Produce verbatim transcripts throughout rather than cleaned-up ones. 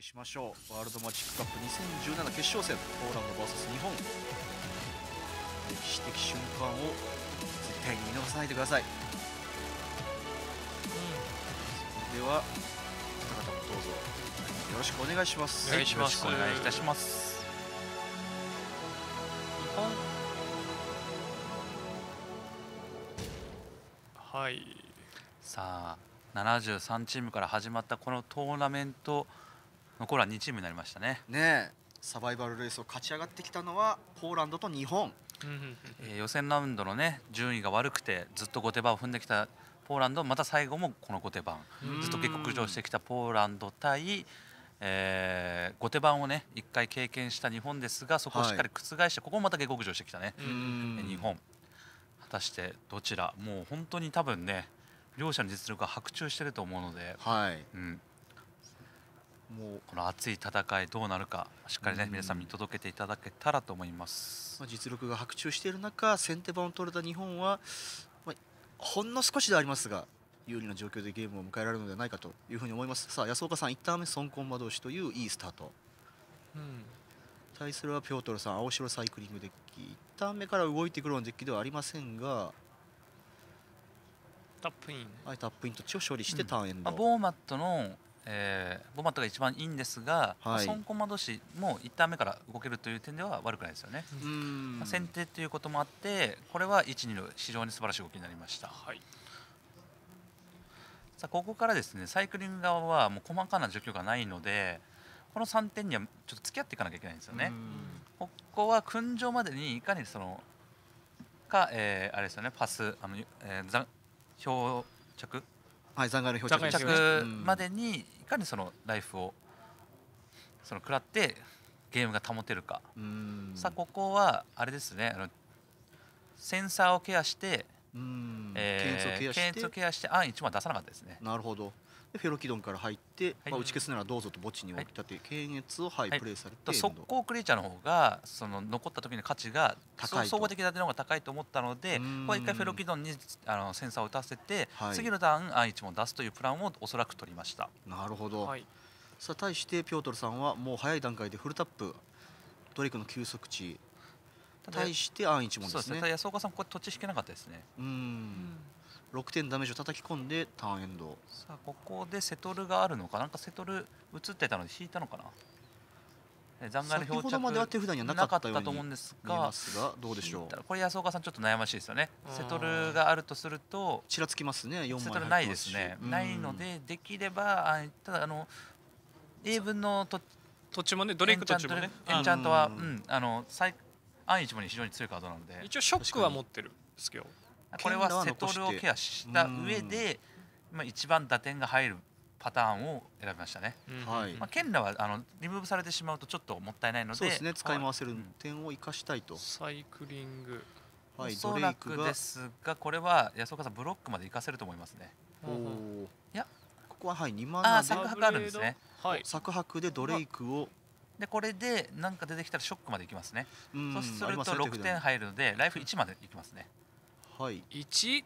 きしましょう。ワールドマジックカップにせんじゅうなな決勝戦、ポーランド ブイエス 日本、歴史的瞬間を絶対に見逃さないでください。うん、それでは方々もどうぞよろしくお願いします。 お願いします。 よろしくお願いいたします。 日本、はい、 さあななじゅうさんチームから始まったこのトーナメント、残りはにチームになりましたね。 ねえ、サバイバルレースを勝ち上がってきたのはポーランドと日本。 えー予選ラウンドのね順位が悪くてずっと後手番を踏んできたポーランド、また最後もこの後手番、ずっと下克上してきたポーランド対、えー後手番をねいっかい経験した日本ですが、そこをしっかり覆して、ここもまた下克上してきたね、えー日本。果たしてどちら、もう本当に多分ね両者の実力が伯仲してると思うので、 はい、 うん、 もうこの熱い戦いどうなるか、しっかりね皆さん見届けていただけたらと思います。 まあ実力が伯仲している中、先手番を取れた日本は、まあ、ほんの少しではありますが有利な状況でゲームを迎えられるのではないかというふうに思います。さあ安岡さん、いちターン目ソンコンマ同士といういいスタート、 うん、 対するはピョートルさん、青白サイクリングデッキ、いちターン目から動いてくるようなデッキではありませんが、 タップイン、 はい、タップイントッチを処理してターンエンド、 まあ、ボーマットの、えーボーマットが一番いいんですが、まあはいソンコンマ同士もいちターン目から動けるという点では悪くないですよね。 うーんまあ先手ということもあって、これはいち、にの非常に素晴らしい動きになりました。 はい、 さあここからですねサイクリング側はもう細かな除去がないので、このさんてんにはちょっと付き合っていかなきゃいけないんですよね。ここは訓場までにいかにそのか、えー、あれですよね、パス、あの、えー、ざ漂着はい、残骸の漂着残骸着うんまでにいかにそのライフをその食らってゲームが保てるか。 うーんさあここはあれですね、あのセンサーをケアして、 うーんえー検閲をケアして検閲をケアしてアンいちま出さなかったですね。 なるほど。でフェロキドンから入って、 はいまあ、打ち消すならどうぞと墓地に置き立て、検閲を、はいはいプレイされてとエンド速攻クリーチャーの方がその残った時の価値が高いと総合的な点の方が高いと思ったので、 うーんここは一回フェロキドンにあのセンサーを打たせて、 はい次のターンアンいちも出すというプランをおそらく取りました。 なるほど、 はい、 さあ対してピョートルさんはもう早い段階でフルタップ、ドレイクの急速値ただ対してアンいちもそうですすね、 でねただ安岡さんここ土地引けなかったですね。 うーんろくてんダメージを叩き込んでターンエンド、 さあここでセトルがあるのか、なんかセトル映ってたので引いたのかな。え残骸の漂先ほどまでは手着札にはななかかったようにったと思うんです見えが、 ますがどうでしょ引いうたらこれ安岡さんちょっと悩ましいですよね。 あーセトルがあるとするとちらつきますね、よんまいセトルないですね、 うんないのでできればあただあの英文のと土地もね、ドレイク土地もね、 エンチャントは、 ううんん、あの最アンイチもに非常に強いカードなので、 一応ショックは持ってるスキル。 これはセトルをケアした上で、まあ、一番打点が入るパターンを選びましたね。 はいまあ、ケンラはあのリムーブされてしまうとちょっともったいないので、 そうですね、使い回せるうん点を生かしたいと、 サイクリング、 はい、 おそドレイクがらくですがこれは安岡さんブロックまで行かせると思いますね。 おうんーいやここははいにマあナであ作白あるんですね。 はい、 作白でドレイクを、 でこれで何か出てきたらショックまで行きますね。 うんそうするとありますねろくてん入るのでライフいちまで行きますね。 はい、 いち、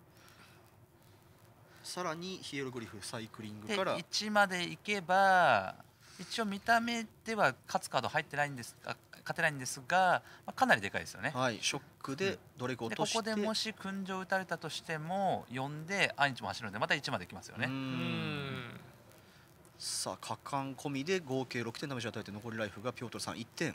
さらにヒエログリフサイクリングでからいちまで行けば一応見た目では勝つカード入ってないんですあ勝てないんですが、まあ、かなりでかいですよね。 はい、ショックでドレイクをで落としてここでもし訓場打たれたとしてもよんでアンイチも走るのでまたいちまで行きますよね。 うーうんん、 さあ果敢込みで合計ろくてんダメージを与えて残りライフがピョートルさんいってん、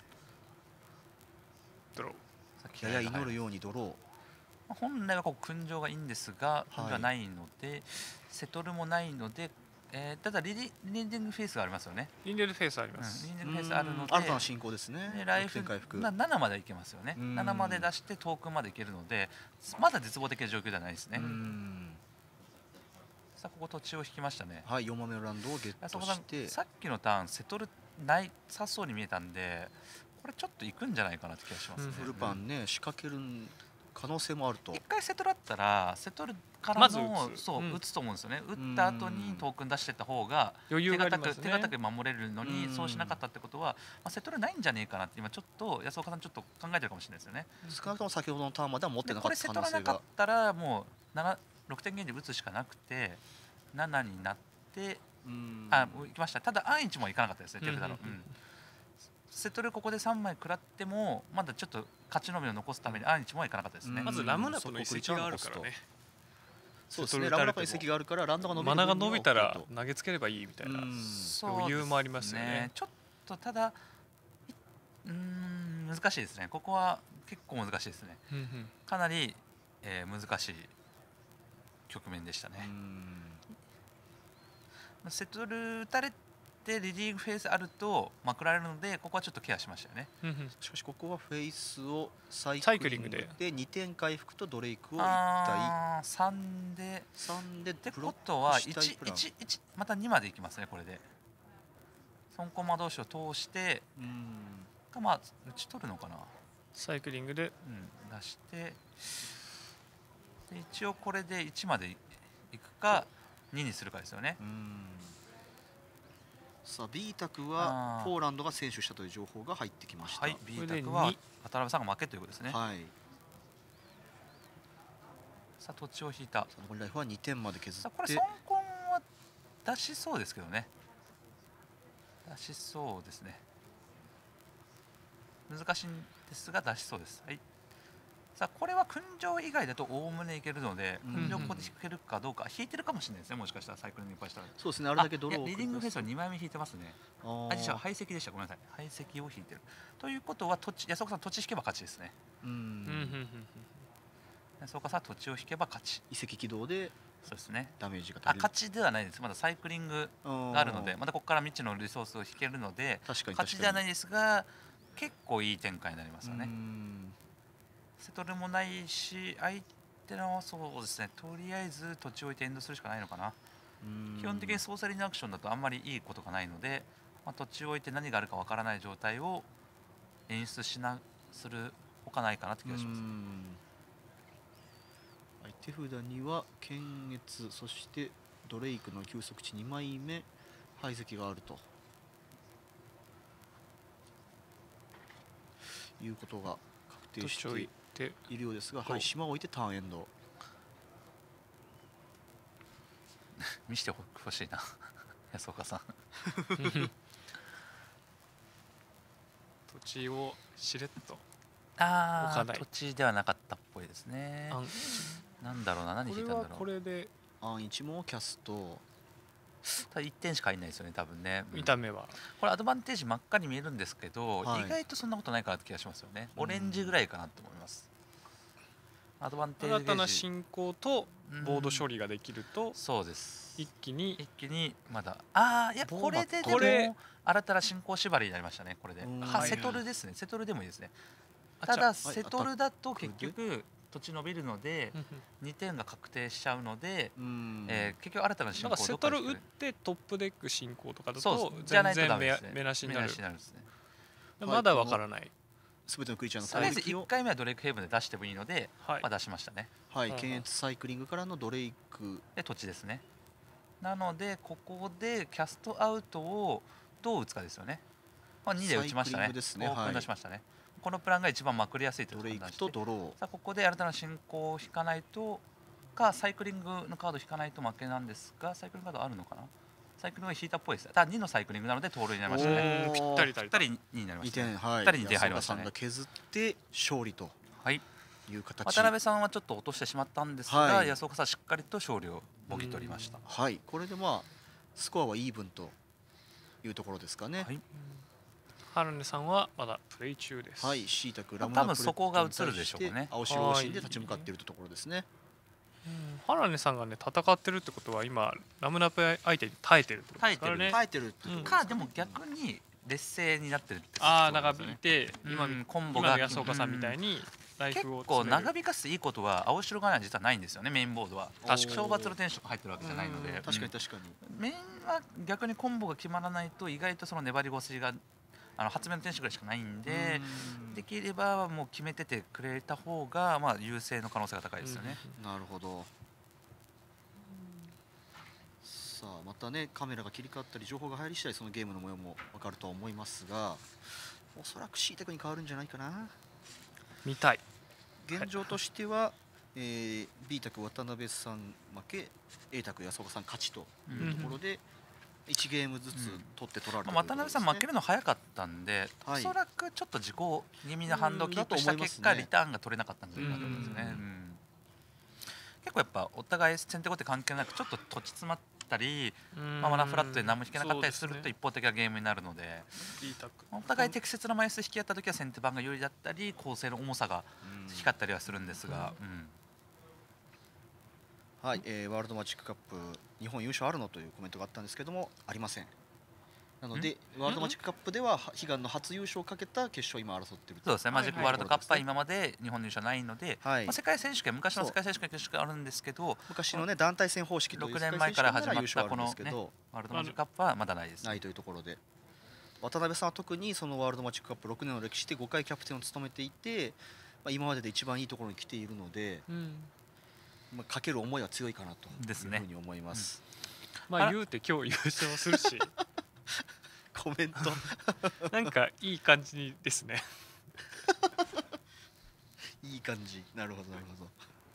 ドロー、 さっきやや祈るようにドロー、 まあ本来はここ訓場がいいんですが訓場はないので、セトルもないので、えーただリリリンディングフェイスがありますよね。 リンデルフェイスありうん、 ます。 リンディングフェイスあるので新たな進行ですね、ろくでライフてん回復、 なななまでいけますよね。 うんななまで出してトークンまでいけるのでまだ絶望的な状況ではないですね。 うーんさあここ土地を引きましたね。 はい、よんまめのランドをゲッそこさんトして、 さっきのターンセトルないさそうに見えたんでこれちょっと行くんじゃないかなって気がしますね。 うんフルパンね、仕掛ける可能性もあると一、回セトルあったらセトルからまずの打つそう、 うん打つと思うんですよね。打った後にトークン出してった方が余裕手堅がありますね。 く手堅く守れるのにうんそうしなかったってことは、まあ、セトルないんじゃねえかなって今ちょっと安岡さんちょっと考えてるかもしれないですよね。 少なくとも先ほどのターンまでは持ってでなかったこれセトラ可能性が、 なかったらもうななろくてんゲージで打つしかなくてななになってうんあ行きました。ただアンイチも行かなかったですね、手札の、 うんうんうんうんセトルここでさんまい食らってもまだちょっと勝ち延びを残すためにアンイチも行かなかったですね、 うんまずラムナプの遺跡があるからね。 そうですね、ラムナパの遺跡があるからランドが伸びるマナが分には伸びたら OK と投げつければいいみたいなうん余裕もありますよね。 ちょっとただいうーん難しいですね。ここは結構難しいですね。 うんうんかなり、えー難しい局面でしたね。セトル打たれてリリーグフェイスあるとまくられるのでここはちょっとケアしましたよね。 うんうんしかしここはフェイスをサイサイクリングクリングでにてん回復とドレイクをいち対あーさんでさんでってブロッことはクしたいプランいちいちまたにまでいきますね。これで損コマ同士を通してうんかまあ打ち取るのかな、 サイクリングでうん、出してで一応これでいちまでいくかににするかですよね。 うんさあ B 卓あーはポーランドが選手したという情報が入ってきました。 はい B これで卓はに渡辺さんが負けということですね。 はい。 さあ土地を引いた。 さあ残りライフはにてんまで削ってさあこれ損コンは出しそうですけどね。出しそうですね。難しいんですが出しそうです。はい。さあこれは訓定以外だとおおむねいけるので、 うん訓定ここで引けるかどうか、引いてるかもしれないですね。もしかしたらサイクルにいっぱいしたら。 そうですね、あれだけドローをあいやリーディングフェイスは繰りにまいめ引いてますね。 出すとあ、じゃああー排斥でした。ごめんなさい。排斥を引いてる。ということは土地安岡さん土地引けば勝ちですね。 ううんうんうんん安岡さん土地を引けば勝ち。 遺跡起動でそうですね。 ダメージがあ足りる勝ちではないです。まだサイクリングがあるので、またここから未知のリソースを引けるので確かに勝ちではないですが結構いい展開になりますよね。 うんセトルもないし相手のそうですねとりあえず土地を置いてエンドするしかないのかな。 うん基本的にソーサリーのアクションだとあんまりいいことがないので、まあ、土地を置いて何があるかわからない状態を演出しなするほかないかなって気がします。 うんはい手札には検閲そしてドレイクの休息値にまいめ排斥があるということが確定し土地を置いてているようですが、 こうはい、島を置いてターンエンド。 見せてほしいな安岡さん。 土地をしれっとああ置かない土地ではなかったっぽいですね。 あんなんだろうな何これは引いたんだろう。 これでアンいちもキャスト。 ただいってんしか入んないですよね多分ね。うん見た目はこれアドバンテージ真っ赤に見えるんですけど、 はい意外とそんなことないかなって気がしますよね。オレンジぐらいかなと思います。アドバンテージ新たな進行とボード処理理ができるとそうです一気に一気にまだああいやボーこれででこれも新たな進行縛りになりましたねこれで。 うんははいセトルですねセトルでもいいですね。 あただじゃセトルだとアタッ結ク局土地伸びるのであうんうんにてんが確定しちゃうので、 うんえー結局新たな進なん行をかセトル打っどっかで引くてトップデック進行とかだそうとですじゃない全然目とダメですね。 目なしになる目なるんですね。 まだわからないすべてのクリーチャーのとりあえず攻撃をいっかいめはドレイクヘイブンで出してもいいので、 はいまあ、出しましたね。 はい、 うんうん検閲サイクリングからのドレイク。 で土地ですね。なのでここでキャストアウトをどう打つかですよね。まあ、にで打ちましたね。 サイクリングですねオープンはい出しましたね。このプランが一番まくりやすいというドレイク判断してとドロー。 さあここで新たな進行を引かないとかサイクリングのカード引かないと負けなんですがサイクリングカードあるのかな。サイクリングが引いたっぽいです。ただにのサイクリングなので盗塁になりましたね。 おーぴったり足りたぴったりにになりまにした、ね。 てん、はい。 ふたりに点入りましたね安岡さんが削って勝利とはい。 いう形。 渡辺さんはちょっと落としてしまったんですが、 はい安岡さんしっかりと勝利をもぎ取りました。 はい、これでまあスコアはイーブンというところですかね。 はい。 ハルネさんはまだプレイ中ですはい、シータクラム多分そこが映るでしょうかね青白王神で立ち向かっているところですね。 うんハラネさんがね戦ってるってことは今ラムナプ相手に耐えてるってことですからね。 耐えてるっていうことかでも逆に劣勢になってるってことああ長なんですよね引いて今うんコンボ今がの安岡さんみたいにライ結フを構詰める長引かすいいことは青白側には実はないんですよね。メインボードは確かに正罰の天使とか入ってるわけじゃないので、 うん確かに確かに。 メインは逆にコンボが決まらないと意外とその粘り腰があの発明の天使ぐらいしかないんで、 うんできればもう決めててくれた方がまあ優勢の可能性が高いですよね。 なるほど。さあまたねカメラが切り替わったり情報が入り次第そのゲームの模様も分かるとは思いますが、おそらく シータクに変わるんじゃないかな。 見たい。 現状としては、えー、B 卓渡辺さん負け A 卓安岡さん勝ちというところで、 いちゲームずつ取って取られたまあ渡辺さん負ける、 るの早かったんで、 はいおそらくちょっと自己気味なハンドをキープした結果、 うんだと思いますねリターンが取れなかったんじゃないかと思うんですよね。 うんうん結構やっぱお互い先手後手関係なくちょっと土地詰まったり、まあ、マナフラットで何も引けなかったりすると一方的なゲームになるので、 いいタックお互い適切な枚数引き合った時は先手番が有利だったり構成の重さがうん低かったりはするんですが、うんはい、えーワールドマジックカップ日本優勝あるのというコメントがあったんですけども、ありません。なのでワールドマジックカップでは悲願の初優勝をかけた決勝を今争っていると。 そうですね、マジックワールドカップは今まで日本の優勝ないので、 はいまあ、世界選手権、昔の世界選手権決勝があるんですけど、 昔のね団体戦方式というろくねんまえから始まった世界選手権なら優勝あるんですけど、 ワールドマジックカップはまだないです、 ないというところで、渡辺さんは特にそのワールドマジックカップろくねんの歴史でごかいキャプテンを務めていて、まあ、今までで一番いいところに来ているので、 うんまあ、かける思いは強いかなとですねいうふうに思います。 まあ言うて今日優勝するしコメントなんかいい感じにですねいい感じ。なるほどなるほど。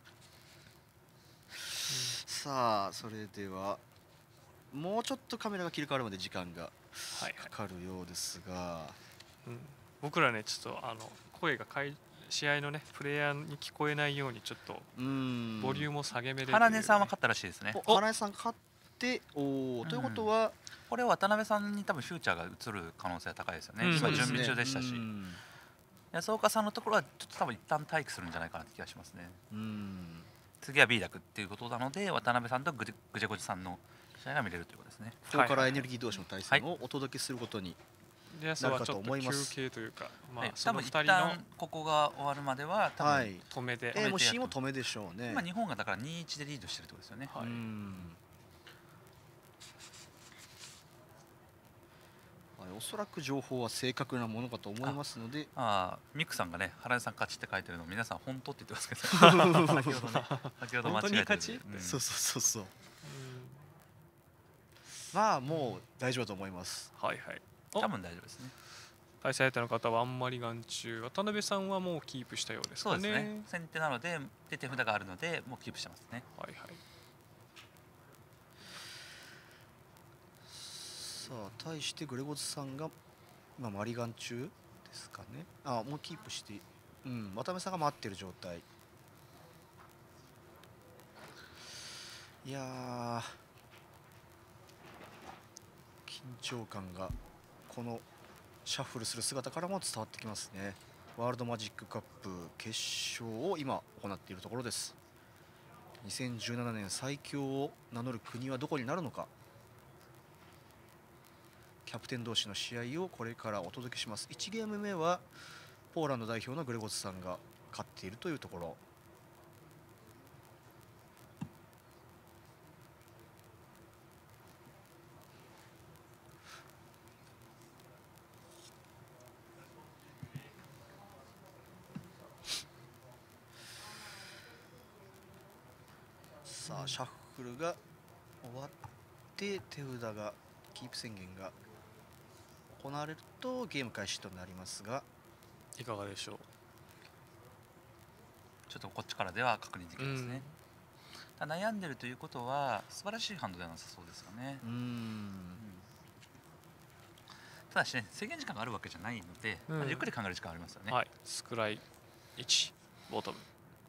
さあそれではもうちょっとカメラが切り替わるまで時間がはいはい、 かかるようですが、 うん、僕らねちょっとあの声がかい試合のねプレイヤーに聞こえないようにちょっとうーんボリュームを下げめで、 原根さんは勝ったらしいですね。 お花江さん勝っておお、ということはこれは渡辺さんに多分フューチャーが移る可能性が高いですよね、 うん今準そうですね備中でしたし、 うん安岡さんのところはちょっと多分一旦待機するんじゃないかなって気がしますね。 うん次は B ダクっていうことなので、渡辺さんとグジグジェゴジさんの試合が見れるということですね。 ここからエネルギー同士の対戦をお届けすることに、 でそはちょっと休なるかと思います憩というか、まはいあ、その多分一ふたりの旦ここが終わるまでは多分、 はい止めで、 えー、もう止めてやる C も止めでしょうね。 今日本がだからにたいいちでリードしてるってことですよね。 はいうんはい、おそらく情報は正確なものかと思いますので、 ああ、ミクさんがね、原根さん勝ちって書いてるの皆さん本当って言ってますけど先ほどね、先ほど間違えてる本当に勝ちうんそうそうそうそう。 うんまあもう大丈夫だと思います。 はいはい、お多分大丈夫ですね。 対戦相手の方はあんまり眼中、渡辺さんはもうキープしたようですかね。 そうですね。先手なので、で手札があるので、もうキープしてますね。 はいはい。 さあ対してグレゴズさんが今マリガン中ですかね。あもうキープして、うん渡辺さんが待ってる状態。いやー緊張感がこのシャッフルする姿からも伝わってきますね。ワールドマジックカップ決勝を今行っているところです。にせんじゅうななねん最強を名乗る国はどこになるのか。キャプテン同士の試合をこれからお届けします。いちゲーム目はポーランド代表のグレゴズさんが勝っているというところ。さあシャッフルが終わって手札がキープ宣言が行われるとゲーム開始となりますが、 いかがでしょう。 ちょっとこっちからでは確認できますね。ただ悩んでるということは素晴らしいハンドではなさそうですよね。 うーんうんただしね、制限時間があるわけじゃないので、 うんまあゆっくり考える時間ありますよね。 はい、スクライいち、ボトム。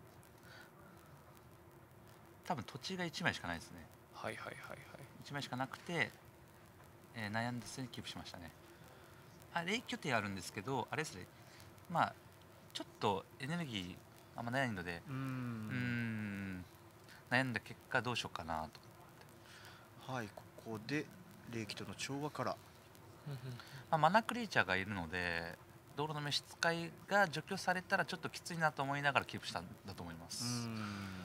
多分土地がいちまいしかないですね。 はいはいはいはい。 いちまいしかなくて、えー悩んでせにキープしましたね。あれ拠点あるんですけど、あれですね、まあちょっとエネルギーあんまないので、 うーうーんん悩んだ結果どうしようかなと。 はいここで霊気との調和から、 まあ、マナクリーチャーがいるので、道路の召使いが除去されたらちょっときついなと思いながらキープしたんだと思いまうーす。 ん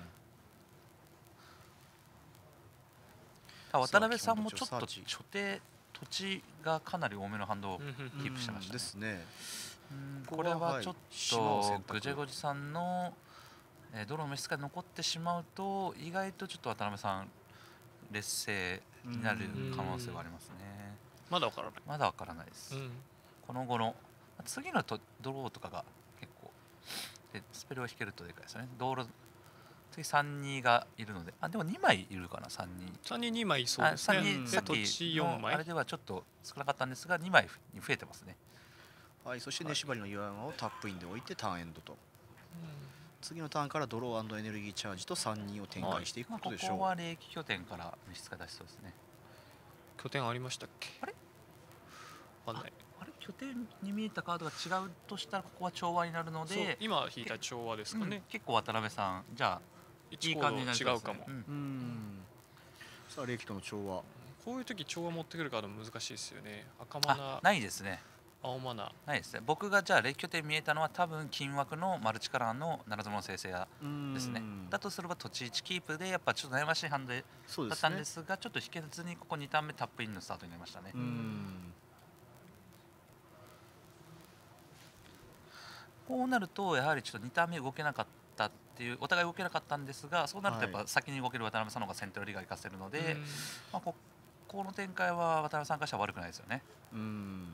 ただ渡辺さんもちょっとさあ基本所定土地がかなり多めの反動をキープしてましたね。 ですね。 うんここはこれはちょっはい島を選択とグジェゴジさんの、えー、ドローンの召使い残ってしまうと意外とちょっと渡辺さん劣勢になる可能性はありますね。 まだわからない。 まだわからないです。 うん。 この後の次のとドローとかが結構でスペルを引けるとでかいですよね。道路次さんにがいるので、あでもにまいいるかな、さんにん。 さんにんにまいそうですね。 さんにんうんさっで土地きよんまいのあれではちょっと少なかったんですがにまいに増えてますね。 はい、そして根縛りの岩山をタップインで置いてターンエンドと、次のターンからドローエネルギーチャージとさんにんを展開していくまあ、こことでしょう。 こは霊気拠点から召使い出しそうですね。 拠点ありましたっけ？ あれわかんない。 あれ拠点に見えたカードが違うとしたらここは調和になるのそうで、 今引いた調和ですかうんね。 結構渡辺さんじゃあいいちい感じになりそう違うかも。 ですねうんうんさあ霊気との調和、 こういう時調和持ってくるカード難しいですよね。赤マあナ、 ないですね。 青マナ。 ないですね。僕がじゃあ霊気拠点見えたのは多分金枠のマルチカラーの奈良園の生成屋ですね。だとすれば土地いちキープでやっぱちょっと悩ましいハンドでそうですねだったんですが、ちょっと引けずにここにターン目タップインのスタートになりましたね。 うんこうなるとやはりちょっとにターン目動けなかったっていうお互い動けなかったんですが、そうなるとやっぱ先に動ける渡辺さんの方が先手よりが活かせるので、 うんまあ、ここの展開は渡辺さんからしては悪くないですよね。 うん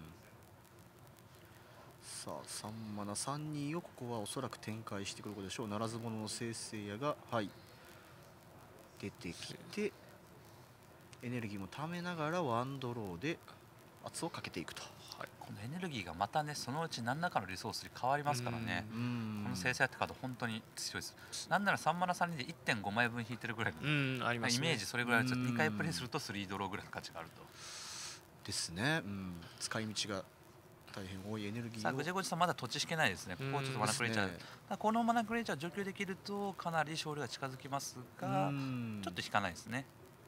さあさんマナさんにんをここはおそらく展開してくることでしょう。ならず者の生成屋がはい出てきてエネルギーもためながらワンドローで圧をかけていくと。 はい、このエネルギーがまたねそのうち何らかのリソースに変わりますからね。 うんこの生成屋ってカード本当に強いです。なんならさんマナさんにで いってんご 枚分引いてるぐらいの、 うんありますね。 イメージそれぐらいですよ。 うんにかいプレイするとスリードローぐらいの価値があると。 ですね、うん、使い道が大変多いエネルギーをさあグジェゴジさんまだ土地引けないですね。ここをちょっとマナクレイチャー、 ですねただこのマナクレイチャー除去できるとかなり勝利が近づきますが、 うんちょっと引かないですね。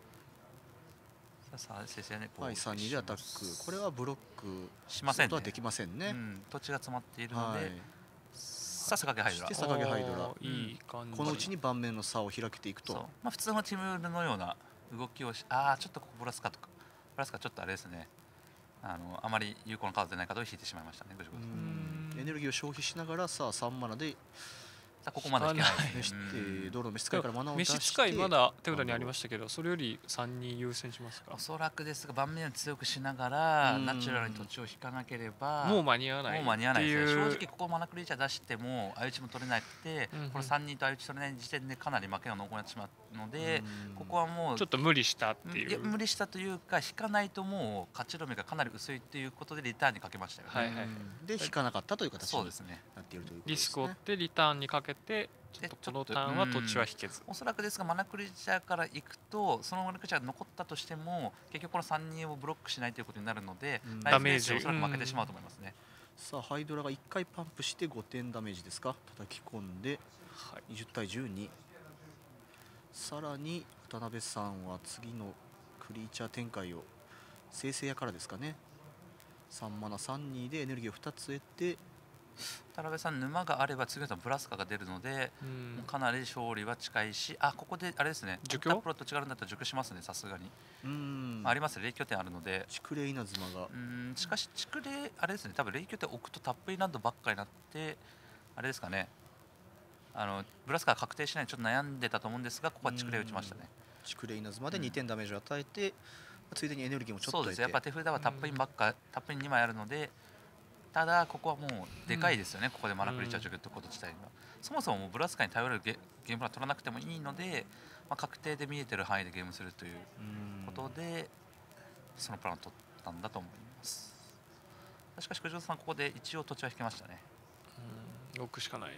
さあ先生ね、 はい、さんにんでアタック、これはブロックしませんねことはできませんね。 うん、土地が詰まっているので、 はい、 さあ坂毛ハイドラそして坂毛ハイドラおーいい感じ。 このうちに盤面の差を開けていくそうと。 まあ、普通のティムのような動きをし、ああちょっとここブラスカとかブラスカちょっとあれですね、あのあまり有効なカードでないカードを引いてしまいましたね。グジェゴジさんうんうんエネルギーを消費しながらさあさんマナでさあここまで引けない召しですね。うんて道路の召使いからマナを出して召使いまだ手札にありましたけど、それよりさんにん優先しますかお。そらくですが盤面を強くしながらうんナチュラルに土地を引かなければもう間に合わない。 もう間に合わないですね。正直直ここマナクリーチャー出しても相打ちも取れなくて、 うんうんこのさんにんと相打ち取れない時点でかなり負けが濃厚になってしまうので、 うんここはもうちょっと無理したっていう。 いや無理したというか引かないともう勝ち止めがかなり薄いということでリターンにかけましたよね。 はいはいうんで引かなかったという形にそうですね。 なっているということリスですね。 クを負ってリターンにかけて、ちょっとこのターンは土地は引けず。 おそらくですがマナクリーチャーから行くとそのマナクリーチャーが残ったとしても結局このさんにんをブロックしないということになるので、 うんライフレースダメージでおそらく負けてしまうと思いますね。 さあハイドラがいっかいパンプしてごてんダメージですか、叩き込んではい。 にじゅうたいじゅうに。さらに渡辺さんは次のクリーチャー展開を生成屋からですかね。さんマナさんにんでエネルギーをふたつ得て田辺さん沼があれば次のブラスカが出るので、 うんもうかなり勝利は近いし、あここであれですね、 除去オクタプロと違うんだったら除去しますね、さすがに、 うーんまあ、ありますね、霊拠点あるので、 竹霊稲妻がうーんしかし竹霊あれですね、多分霊拠点置くとタップインランドばっかりになってあれですかね、あのブラスカが確定しないでちょっと悩んでたと思うんですが、ここは竹霊打ちましたね。 竹霊稲妻でにてんダメージを与えて、ついでにエネルギーもちょっと得てそうです、やっぱ手札はタップインばっか、タップインにまいあるので、ただここはもうでかいですよね、ここでマナクリーチャー除去ってこと自体が、そもそももうブラスカに頼れるゲゲームプラン取らなくてもいいので、まあ、確定で見えてる範囲でゲームするといううんことで、そのプランを取ったんだと思います。しかし九条さんここで一応土地は引けましたね。 うんろくしかない。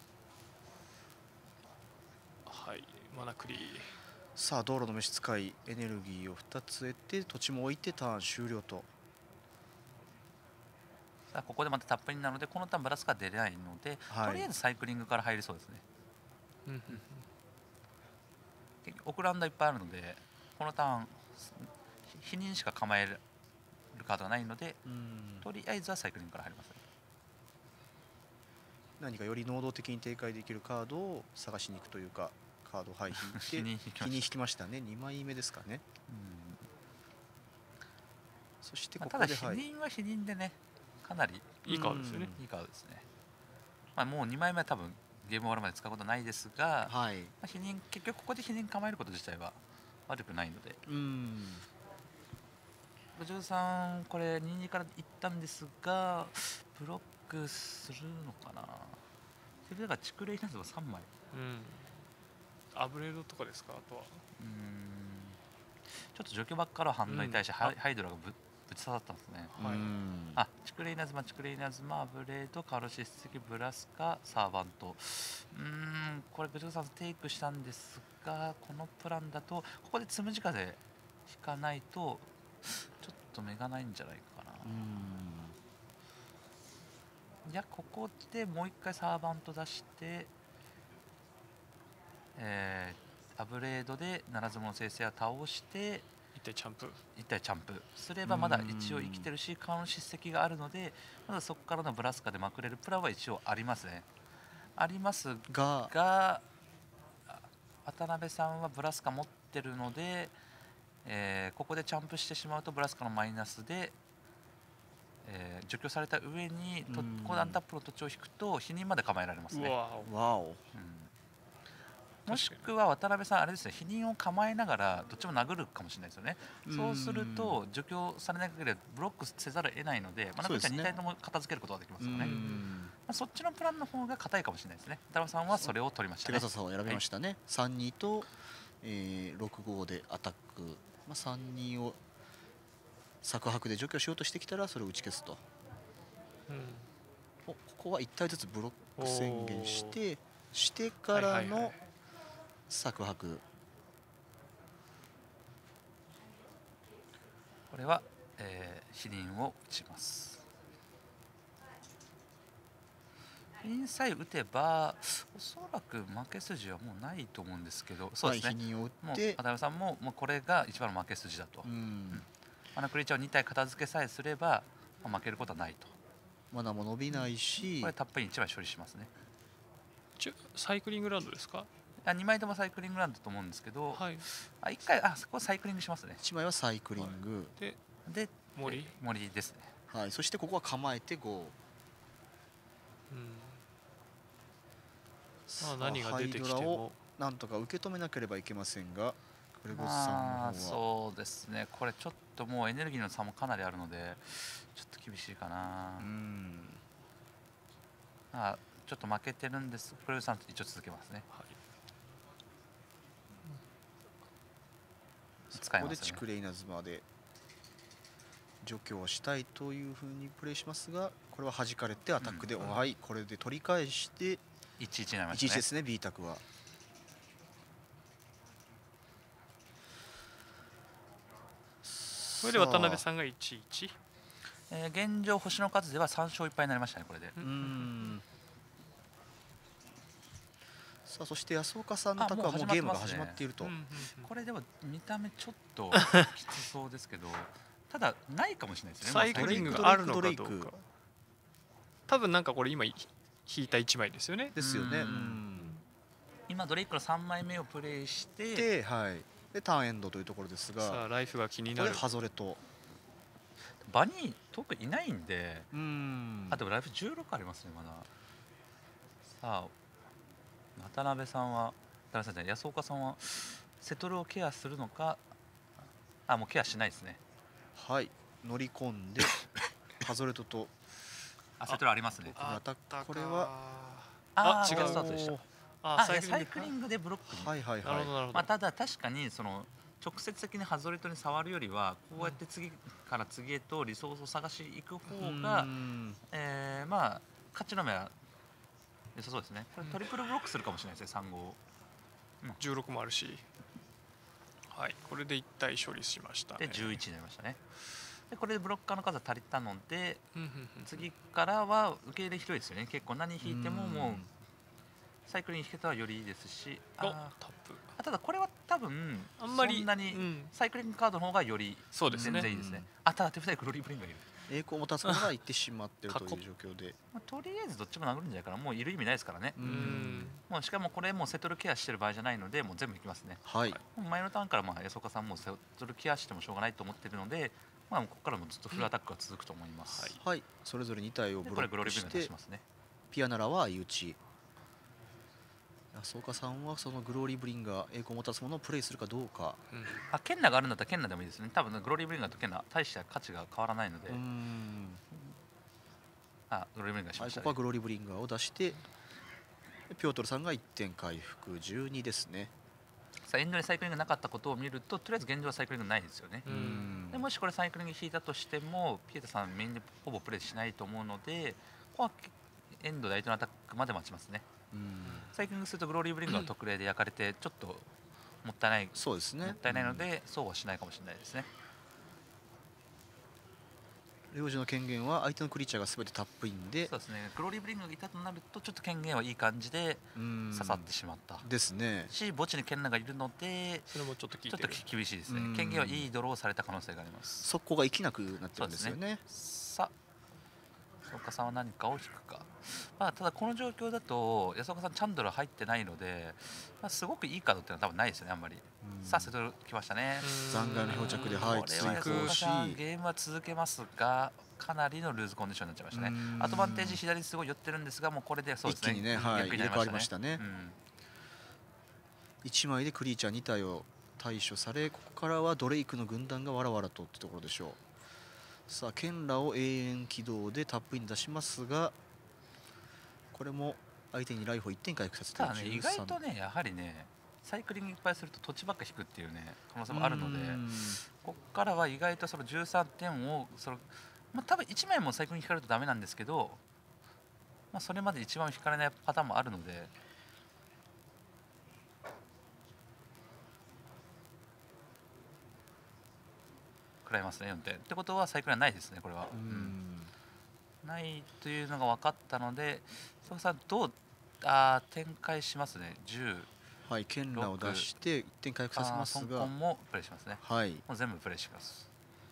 はい、マナクリー。 さあ道路の召使いエネルギーをふたつ得て土地も置いてターン終了と。 さあここでまたタップインなのでこのターンブラスカ出れないので、 はいとりあえずサイクリングから入りそうですね。 うんうん結局オクランダいっぱいあるのでこのターン否認しか構えるカードがないので、 うんとりあえずはサイクリングから入りますね。 何かより能動的に展開できるカードを探しに行くというか、カードをはい否引い認引きましたて日に引きましたね。にまいめですかね。 うんそしてまあただ否ここではい認は否認でねかなりいいカードですよね。 いいカードですね。まあ、もうにまいめは多分ゲーム終わるまで使うことはないですが、まはいあ、否認結局ここで否認構えること自体は悪くないので、 うんごじゅうさんこれににから行ったんですがブロックするのかな。それだから竹霊稲妻さんまい、 うん。 アブレードとかですか？あとはうーんちょっと除去ばっかの反応に対してうんハイハイドラがぶぶち刺さったんですね。 はいうんあ、チクレイナズマ、チクレイナズマ、アブレード、カルシス的ブラスカ、サーバント。うーん、これ、グジョさんテイクしたんですが、このプランだと、ここでつむじ風引かないと、ちょっと目がないんじゃないかな。 うんいや、ここでもう一回サーバント出して、えー、アブレードでならず者の生成を倒して、 一体チャンプ。 一体チャンプすればまだ一応生きてるし顔の叱責があるのでまだそこからのブラスカでまくれるプランは一応ありますねありますがが渡辺さんはブラスカ持ってるので、えーここでチャンプしてしまうとブラスカのマイナスで、えー除去された上にとうんこのアンタップの土地を引くと否認まで構えられますね、 うわわおうんもしくは渡辺さんあれですね否認を構えながらどっちも殴るかもしれないですよねそうすると除去されなければブロックせざるを得ないので、まあ、なんかに体とも片付けることができますよね、 うんまあ、そっちのプランの方が硬いかもしれないですね渡辺さんはそれを取りましたね手堅さを選びましたね、さんにと、えー、ろくごでアタック、まあ、さんにを策白で除去しようとしてきたらそれを打ち消すとうんおここはいち体ずつブロック宣言してしてからのはいはいはい策白これは、えー、否認を打ちます否認さえ打てばおそらく負け筋はもうないと思うんですけどそうですね、 はい、否認を打もうって渡辺さんももうこれが一番の負け筋だと、 うんマナクリーチャーをに体片付けさえすれば、まあ負けることはないとマナも伸びないし、 これたっぷりいちまい処理しますねちょサイクリングランドですか？ あにまいともサイクリングなんだと思うんですけど、 はい。 あいっかいあそこサイクリングしますねいちまいはサイクリング、 でで森。 森ですねはい、そしてここは構えてごうん。まあ何が出てきてハイドラをも。 なんとか受け止めなければいけませんがクレゴスさんのまあ方はそうですねこれちょっともうエネルギーの差もかなりあるのでちょっと厳しいかな、 うんまあちょっと負けてるんですクレブさん一応続けますねはい。 使いますねここでチクレイナズマで除去をしたいというふうにプレイしますがこれは弾かれてアタックで、 うんはいこれで取り返していちいちになりまいちいちしたねですね B 卓はそれで渡辺さんがいちいち。 えー現状星の数ではさん勝いっぱいになりましたねこれでうーんさあそして安岡さんのあ卓はもうもう始ゲームがまってますね始まっていると、 うんうんうんこれでも見た目ちょっときつそうですけどただないかもしれないですねサイクリングがあるのかどうか。多分なんかこれ今引いたいちまいですよね。 ですよねううんん今ドレイクのさんまいめをプレイしてで、はい、でターンエンドというところですがさあライフが気になるここで。ハゾレと場に特にいないんでうんあでもライフじゅうろくありますねまださあ渡辺さんは渡辺さんじゃない安岡さんはセトルをケアするのかあもうケアしないですねはい乗り込んでハゾレトとあセトルありますねこのアタックあったかこれはあーあ違うスタートでしたああいやサイクリングサイクリングでブロックにはいはいなるほどはなるほど。 まあただ確かにその直接的にハゾレトに触るよりはこうやって次から次へとリソースを探し行くい方がうんえーまあ勝ちの目は良さそうですねこれトリプルブロックするかもしれないですねさん号じゅうろくもあるし。はい。これでいち体処理しましたね。 でじゅういちになりましたねでこれでブロッカーの数足りたのでうんうんうん。 次からは受け入れ広いですよね結構何引いてももうサイクルに引けたらよりいいですしおあタップ。 ーただこれは多分あんまりそんなにうんサイクリングカードの方がよりそうですね全然いいですねうんあただ手札にグロリーブリンがいる栄光を持たすものが行ってしまってるという過去状況でまあとりあえずどっちも殴るんじゃないかなもういる意味ないですからねううんん。 もうしかもこれもうセトルケアしてる場合じゃないのでもう全部いきますねはいもう前のターンからまあ安岡さんもセトルケアしてもしょうがないと思ってるのでまあここからもずっとフルアタックが続くと思います、 はいはいそれぞれに体をブロでこれグロックしリーブリンが出てしますねピアナラは相打ち安岡さんはそのグローリーブリンガー栄光を持たすものをプレイするかどうかうんあケンナがあるんだったらケンナでもいいですね多分グロリーブリンガーとケンナ大して価値が変わらないので、 うーんあグロリーブリンガーしはい、 ましたね、 ここはグローリーブリンガーを出してピョートルさんがいってん回復じゅうにですねさエンドにサイクリングがなかったことを見ると、とりあえず現状はサイクリングないんですよね。 ううんんでもしこれサイクリング引いたとしてもピエタさんメインでほぼプレイしないと思うので、ここはエンドで相手のアタックまで待ちますね。 うんサイクリングするとグローリーブリングは特例で焼かれてちょっともったいない、 そうですね。 もったいないので、そうはしないかもしれないですね。 領事の権限は相手のクリーチャーが全てタップインで、 そうですね、グローリーブリングがいたとなるとちょっと権限はいい感じでうん刺さってしまったですね。 し、墓地にケンナがいるのでそれもちょっと聞いちょってとる。 厳しいですねうん。 権限はいいドローをされた可能性があります。 速攻が生きなくなってるんですよね。 さあ安岡さんは何かを引くか。まあ、ただこの状況だと安岡さんチャンドル入ってないので、まあ、すごくいいカードっていうのは多分ないですよね、あんまり。 うんさあセトル来ましたね。 残骸の漂着ではいこれは安岡追放し、 さんゲームは続けますがかなりのルーズコンディションになっちゃいましたね。 うんアドバンテージ左にすごい寄ってるんですが、もうこれでそうですね、 一気にね、はい、 逆にな入れ替わりましたね。 うんいちまいでクリーチャーに体を対処され、ここからはドレイクの軍団がわらわらとってところでしょう。さあケンラを永遠起動でタップイン出しますが、これも相手にライフをいってん回復させてただね、意外じゅうさんとね、やはりね、サイクリングいっぱいすると土地ばっか引くっていうね、可能性もあるので、 うんここからは意外とそのじゅうさんてんを、そのまあ、多分いちまいもサイクリング引かれるとダメなんですけど、まあ、それまでいちまいも引かれないパターンもあるので、食らいますね、よんてん。ってことはサイクリングはないですね、これは。 ううんんないというのが分かったので、そこさん、どうあー展開しますね、じゅう。 はい、ケンラを出していってん回復させあーますが、 香港もプレイしますね。 はい、 もう全部プレイします。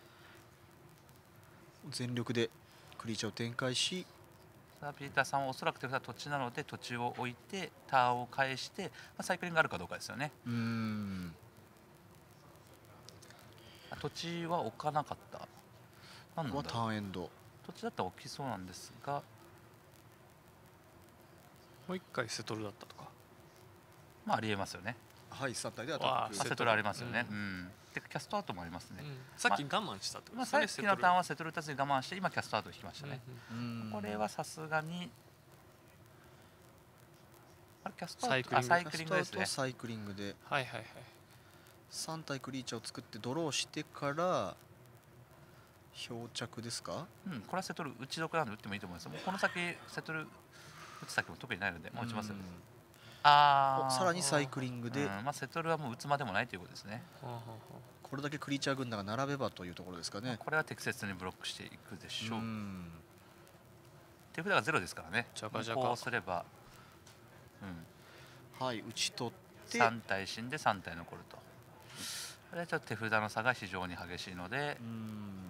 全力でクリーチャーを展開し、 さあピーターさんはおそらく手札土地なので土地を置いてターンを返して、まあ、サイクリングがあるかどうかですよね。 うーんあ土地は置かなかった。なんここはタなんだろう、 ーンエンド。 土地だったら置きそうなんですが、 もう一回セトルだったとか。 まあありえますよね。 はい、さん体でアタわあックまあ、セトルありますよね。 ううんん。でキャストアウトもありますね。 うんさっき我慢したってことまあ、 ですね。 さっきのターンはセトル打たずに我慢して今キャストアウト引きましたね。 うんうんうんこれはさすがにあれキャストアウトサイクリングあサイクリングですね。 キャストアウトサイクリングではいはいはい。 さん体クリーチャーを作ってドローしてから漂着ですか。 うん、これはセトル打ち得なんで打ってもいいと思います。もうこの先セトル打つ先も特にないので、もう打ちますよ。 うんああ。 おさらにサイクリングで、 うん、まあセトルはもう打つまでもないということですね。 はあはあはこれだけクリーチャー軍団が並べばというところですかね。 これは適切にブロックしていくでしょう。 ん手札がゼロですからね。 ジャカジャカこうすれば、うん、 はい、打ち取ってさん体死んでさん体残ると。これはちょっと手札の差が非常に激しいのでう、ん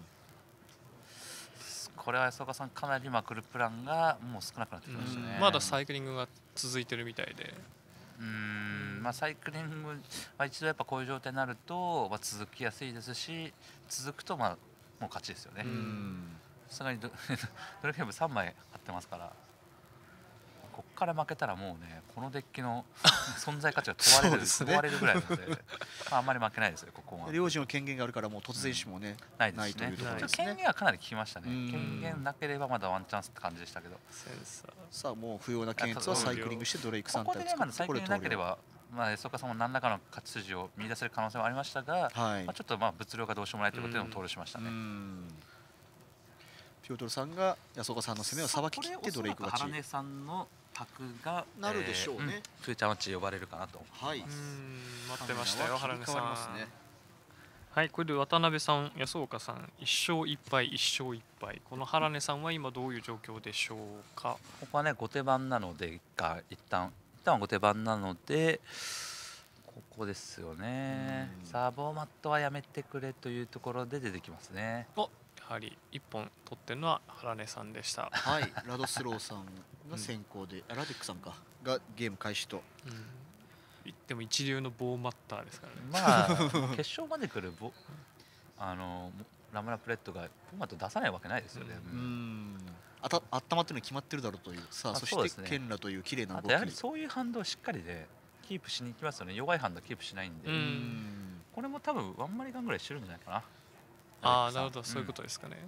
これは安岡さんかなりまくるプランがもう少なくなってきましたね。 うんまだサイクリングが続いてるみたいで。 うーん、まあ、サイクリング、まあ、一度やっぱこういう状態になると、まあ、続きやすいですし、続くとまあもう勝ちですよね。 ううんんさすがにドドルフィームさんまい貼ってますから、ここから負けたらもうね、このデッキの存在価値が問われる、 そうですね問われるぐらいなので、まあ、あんまり負けないですよ、ここは。 領事の権限があるからもう突然死もね、 ないですね。 ないというところちょっとですね権限はかなり効きましたね。 うん権限なければまだワンチャンスって感じでしたけど、 センサー。 さあもう不要な検閲はサイクリングしてドレイクさんここでね、 体を作ってまだサイクリングなこれ投了。 ければ、まあ、安岡さんも何らかの勝ち筋を見出せる可能性はありましたが、 はいまあ、ちょっとまあ物量がどうしようもないということでも投了しましたうね。 んピョートルさんが安岡さんの攻めをさばききってドレイク勝ち原根さんの卓がなるでしょうねえーんフューチャーマッチ呼ばれるかなと。 はい、 うん待ってましたよ原根さん。 切り替わりますね。 はい、これで渡辺さん、安岡さん、いち勝いっ敗、いち勝いっ敗。この原根さんは今どういう状況でしょうか。 ここはね後手番なので一旦一旦一旦は後手番なのでここですよね。 うんサボマットはやめてくれというところで出てきますね。 お、やはりいっぽん取ってるのは原根さんでした。 はい、ラドスローさんが先行で、あラディックさんかがゲーム開始と。 うん、でも一流のボーマッターですからね。 まあ決勝まで来るボあのラムラプレットがボマット出さないわけないですよね。 ううんんあた温まってるの決まってるだろうという、さああそしてそうですねケンラという綺麗な動き。 あとやはりそういうハンドをしっかりでキープしに行きますよね。弱いハンドはキープしないんで、 ううんんこれも多分ワンマリガンぐらいしてるんじゃないかな。 ああ、なるほど、そういうことですかね。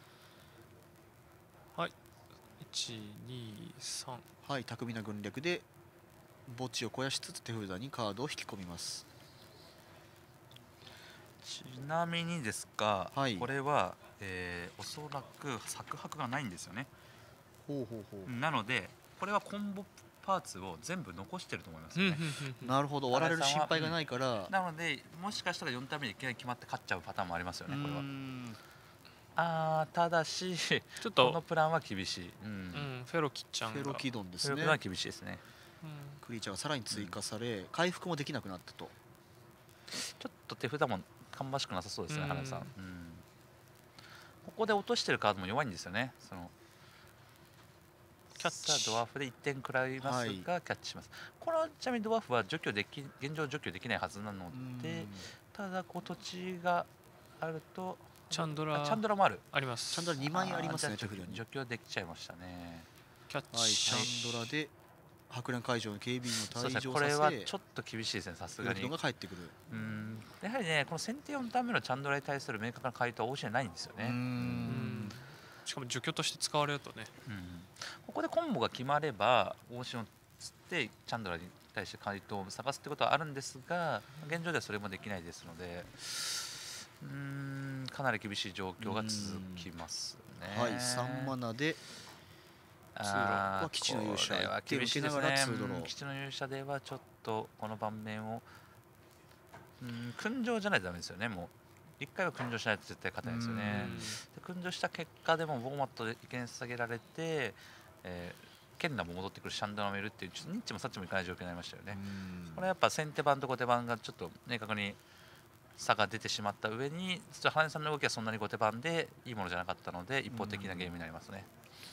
はい、いち、に、さん。 はい、巧みな軍略で墓地を肥やしつつ手札にカードを引き込みます。 ちなみにですが、 はいこれは、えーおそらく作白がないんですよね。 ほうほうほう、 なのでこれはコンボパーツを全部残してると思いますうんよね。 なるほど、割られる心配がないから、 なのでもしかしたらよんターン目でいきなり決まって勝っちゃうパターンもありますよね、これは。 うーんあーただしちょっこのと、 プランは厳しい、うんうん、フェロキちゃんがフェロキドンですねそれは厳しいですね。 うんクリーチャーがさらに追加され、回復もできなくなったと。 ちょっと手札も芳しくなさそうですね、 うん花田さん、うん、ここで落としてるカードも弱いんですよね。そのキャッチさあドワーフでいってん食らいますが、 はいキャッチします。このちなみにドワーフは除去でき現状除去できないはずなので、ただこう土地があるとチャンドラあチャンドラもある。 あります。 チャンドラにまいありますねあーじゃあ手札に。 除去できちゃいましたね。 キャッチ、 はい、チャンドラで博覧会場の警備員をそうですね、 退場これさせ、 はちょっと厳しいですね、さすフェロキドンがに。 が帰ってくる。 うんやはりね、この先手よんターン目のチャンドラに対する明確な回答は応じてないんですよね。 うーんしかも除去として使われるとね、 うんここでコンボが決まれば応酬をつってチャンドラに対して回答を探すってことはあるんですが、現状ではそれもできないですので、うーんかなり厳しい状況が続きますね。 はい、さんマナであーは基地の勇者これは厳しいです一点受けながらね。 ツードローうん基地の勇者ではちょっとこの盤面をうん訓場じゃないとダメですよね。もう一回は訓場しないと絶対勝てないですよね。で訓場した結果でもボーマットで意見下げられて、えー、ケンナも戻ってくる、シャンドラもいるっていうちょっとニッチもサッチもいかない状況になりましたよね。これはやっぱ先手番と後手番がちょっと明確に差が出てしまった上に、実は羽根さんの動きはそんなに後手番でいいものじゃなかったので一方的なゲームになりますね。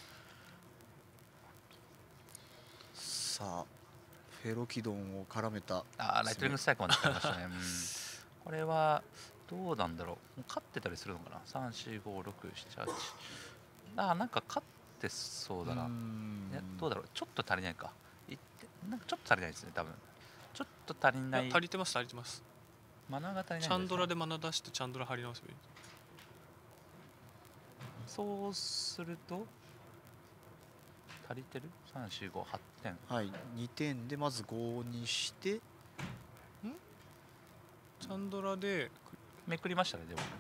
さあフェロキドンを絡めたあーライトニングスタイクまで使いましたね、うんこれはどうなんだろう、もう勝ってたりするのかな。さん、よん、ご、ろく、なな、はちあーなんか勝ってそうだな。いやどうだろう、ちょっと足りないか、いってなんかちょっと足りないですね、多分ちょっと足りないい。 や足りてます足りてます。 マナーが足りないんチャンドラででマナ出してチャンドラ貼り直せばいい。 そうすると足りてる ?さん、よん、ご、はちてん。 はいにてんでまずごにしてチャンドラでめくりましたね。でも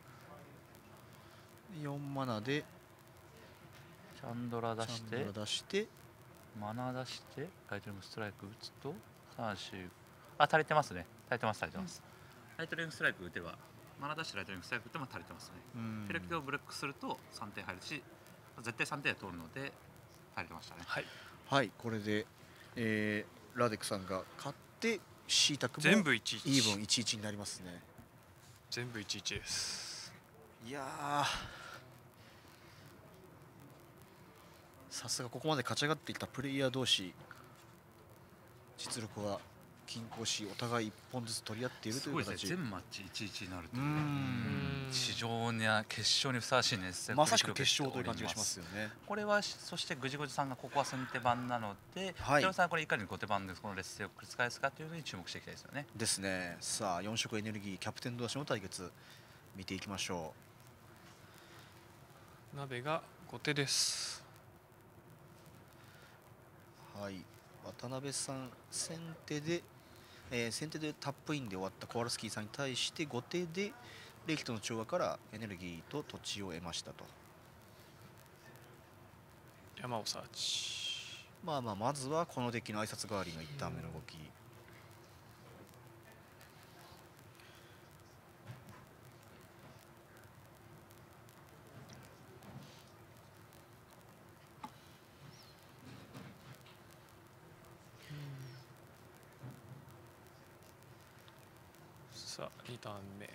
よんマナでチャンドラ出チしてャンドラ出してマナー出してライトニングストライク打つとさん、よん、あ足りてますね。足りてます足りてます、ライトニングストライク打てばマナー出してライトニングストライク打っても足りてますね。 うんフェルキドをブレックするとさんてん入るし、絶対さんてんで通るので足りてましたね。 はいはいこれで、えーラデクさんが勝ってシータクも全部いちいちイーブンいちいちになりますね。 全部いちいちです。 いやーさすがここまで勝ち上がってきたプレイヤー同士実力が均衡しお互いいっぽんずつ取り合っているとすごいですいう形。 ね、全マッチいちいちになるといううね、 ん非常に決勝にふさわしい熱戦をまさしく繰り広げて決勝という感じがおりしますよね。 これはそしてぐじぐじさんがここは先手番なので、 はい平尾さんはこれいかに後手番でこの劣勢を繰り返すかというふうに注目していきたいですよね。 ですね。さあよん色エネルギーキャプテン同士の対決見ていきましょ鍋が後手です。 う。はい渡辺さん先手で、えー先手でタップインで終わったコワルスキーさんに対して後手でレイキとの調和からエネルギーと土地を得ましたと。 山をサーチ。 まあまあまずはこのデッキの挨拶代わりのいちターン目の動き。 さあにターン目。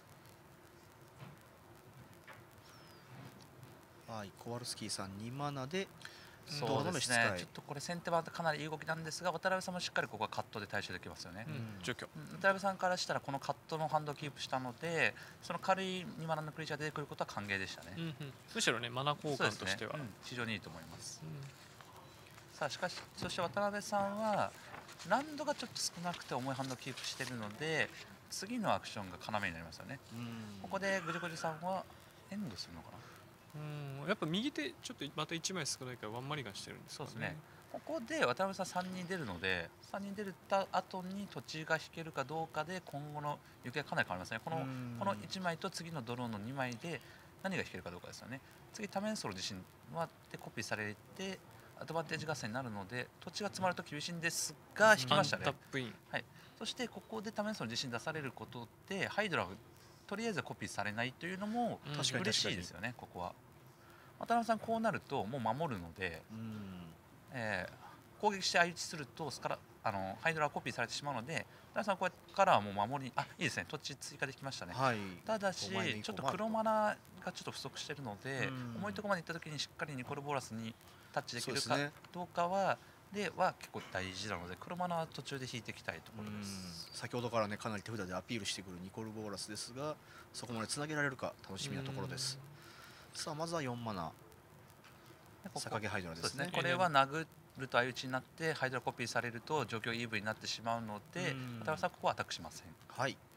はいコワルスキーさんにマナでそうどうの召使いですね、ちょっとこれ先手番ってかなりいい動きなんですが、渡辺さんもしっかりここはカットで対処できますよね。 うん除去。 うん渡辺さんからしたらこのカットのハンドをキープしたので、その軽いにマナのクリーチャーが出てくることは歓迎でしたね。 うんうんむしろねマナ交そうですね換としては。 うん非常にいいと思います。 うさあしかしそして渡辺さんはランドがちょっと少なくて重いハンドをキープしているので、次のアクションが要になりますよね。ここでぐじぐじさんはエンドするのかな。 んうんやっぱ右手ちょっとまたいちまい少ないからワンマリガンしてるんですかね。 そうですね。 ここで渡辺さんさんにん出るのでさんにん出た後に土地が引けるかどうかで今後の行方がかなり変わりますね。このうんこのいちまいと次のドローンのにまいで何が引けるかどうかですよね。次タメンソロ自身はでコピーされてアドバンテージ合戦になるので土地が詰まると厳しいんですが引きましたねアンタッ。プイン。 そしてここでタメンソロ自身出されることでハイドラがとりあえずコピーされないというのもうん確かに嬉しいですよね。ここは渡辺さんこうなるともう守るので、 うんえー攻撃して相打ちするとスカラあのハイドラがコピーされてしまうので渡辺さんこれからはもう守りあいいですね土地追加できましたね。 はいただしごまいめ以降ちょっと黒マナがちょっと不足しているのでうん重いところまで行った時にしっかりニコルボーラスにタッチできるかそうですねどうかはでは結構大事なので黒マナは途中で引いていきたいところうんです。 先ほどからねかなり手札でアピールしてくるニコル・ボーラスですがそこまでつなげられるか楽しみなところです。さあまずはよんマナでここ逆毛ハイドラですねそうですね。これは殴ると相打ちになってハイドラコピーされると状況イーブンになってしまうのでうん渡辺さんここはアタックしません。 はいこ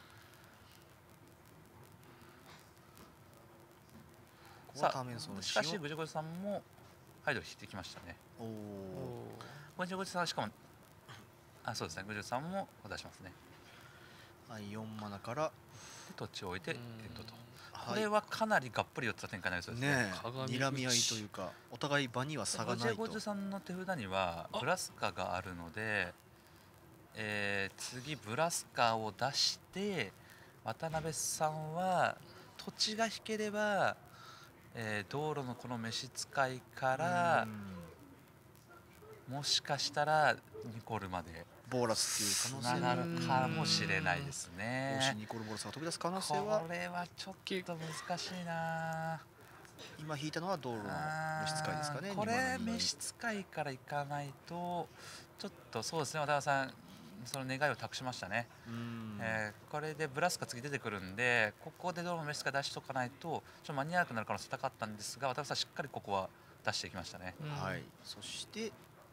こさあはターメンソンのしかし使用ぐじょぐじょさんもハイドラ引いてきましたね。 おおぐじょぐじょさんはしかもあそうですねぐじょさんも出しますね。 はいよんマナからで土地を置いてエンドと。こはいれはかなりがっぷり寄った展開になりそうですね。 ねえ鏡睨み合いというかお互い場には差がないとごじゅうさんの手札にはあブラスカがあるので、えー次ブラスカを出して渡辺さんは土地が引ければ、えー道路のこの召使いからうんもしかしたらニコルまでボーラスっていうつなが可能性るかもしれないですもしね。 ニコル・ボーラスが飛び出す可能性はこれはちょっと難しいな。 今引いたのは道路の召使いですかねあーこれにマナに召使いからいかないとちょっとそうですね渡辺さんその願いを託しましたね。 うんえーこれでブラスカ次出てくるんでここでどの召使い出しとかないとちょっと間に合わなくなる可能性高かったんですが渡辺さんしっかりここは出していきましたね。 うんはいそして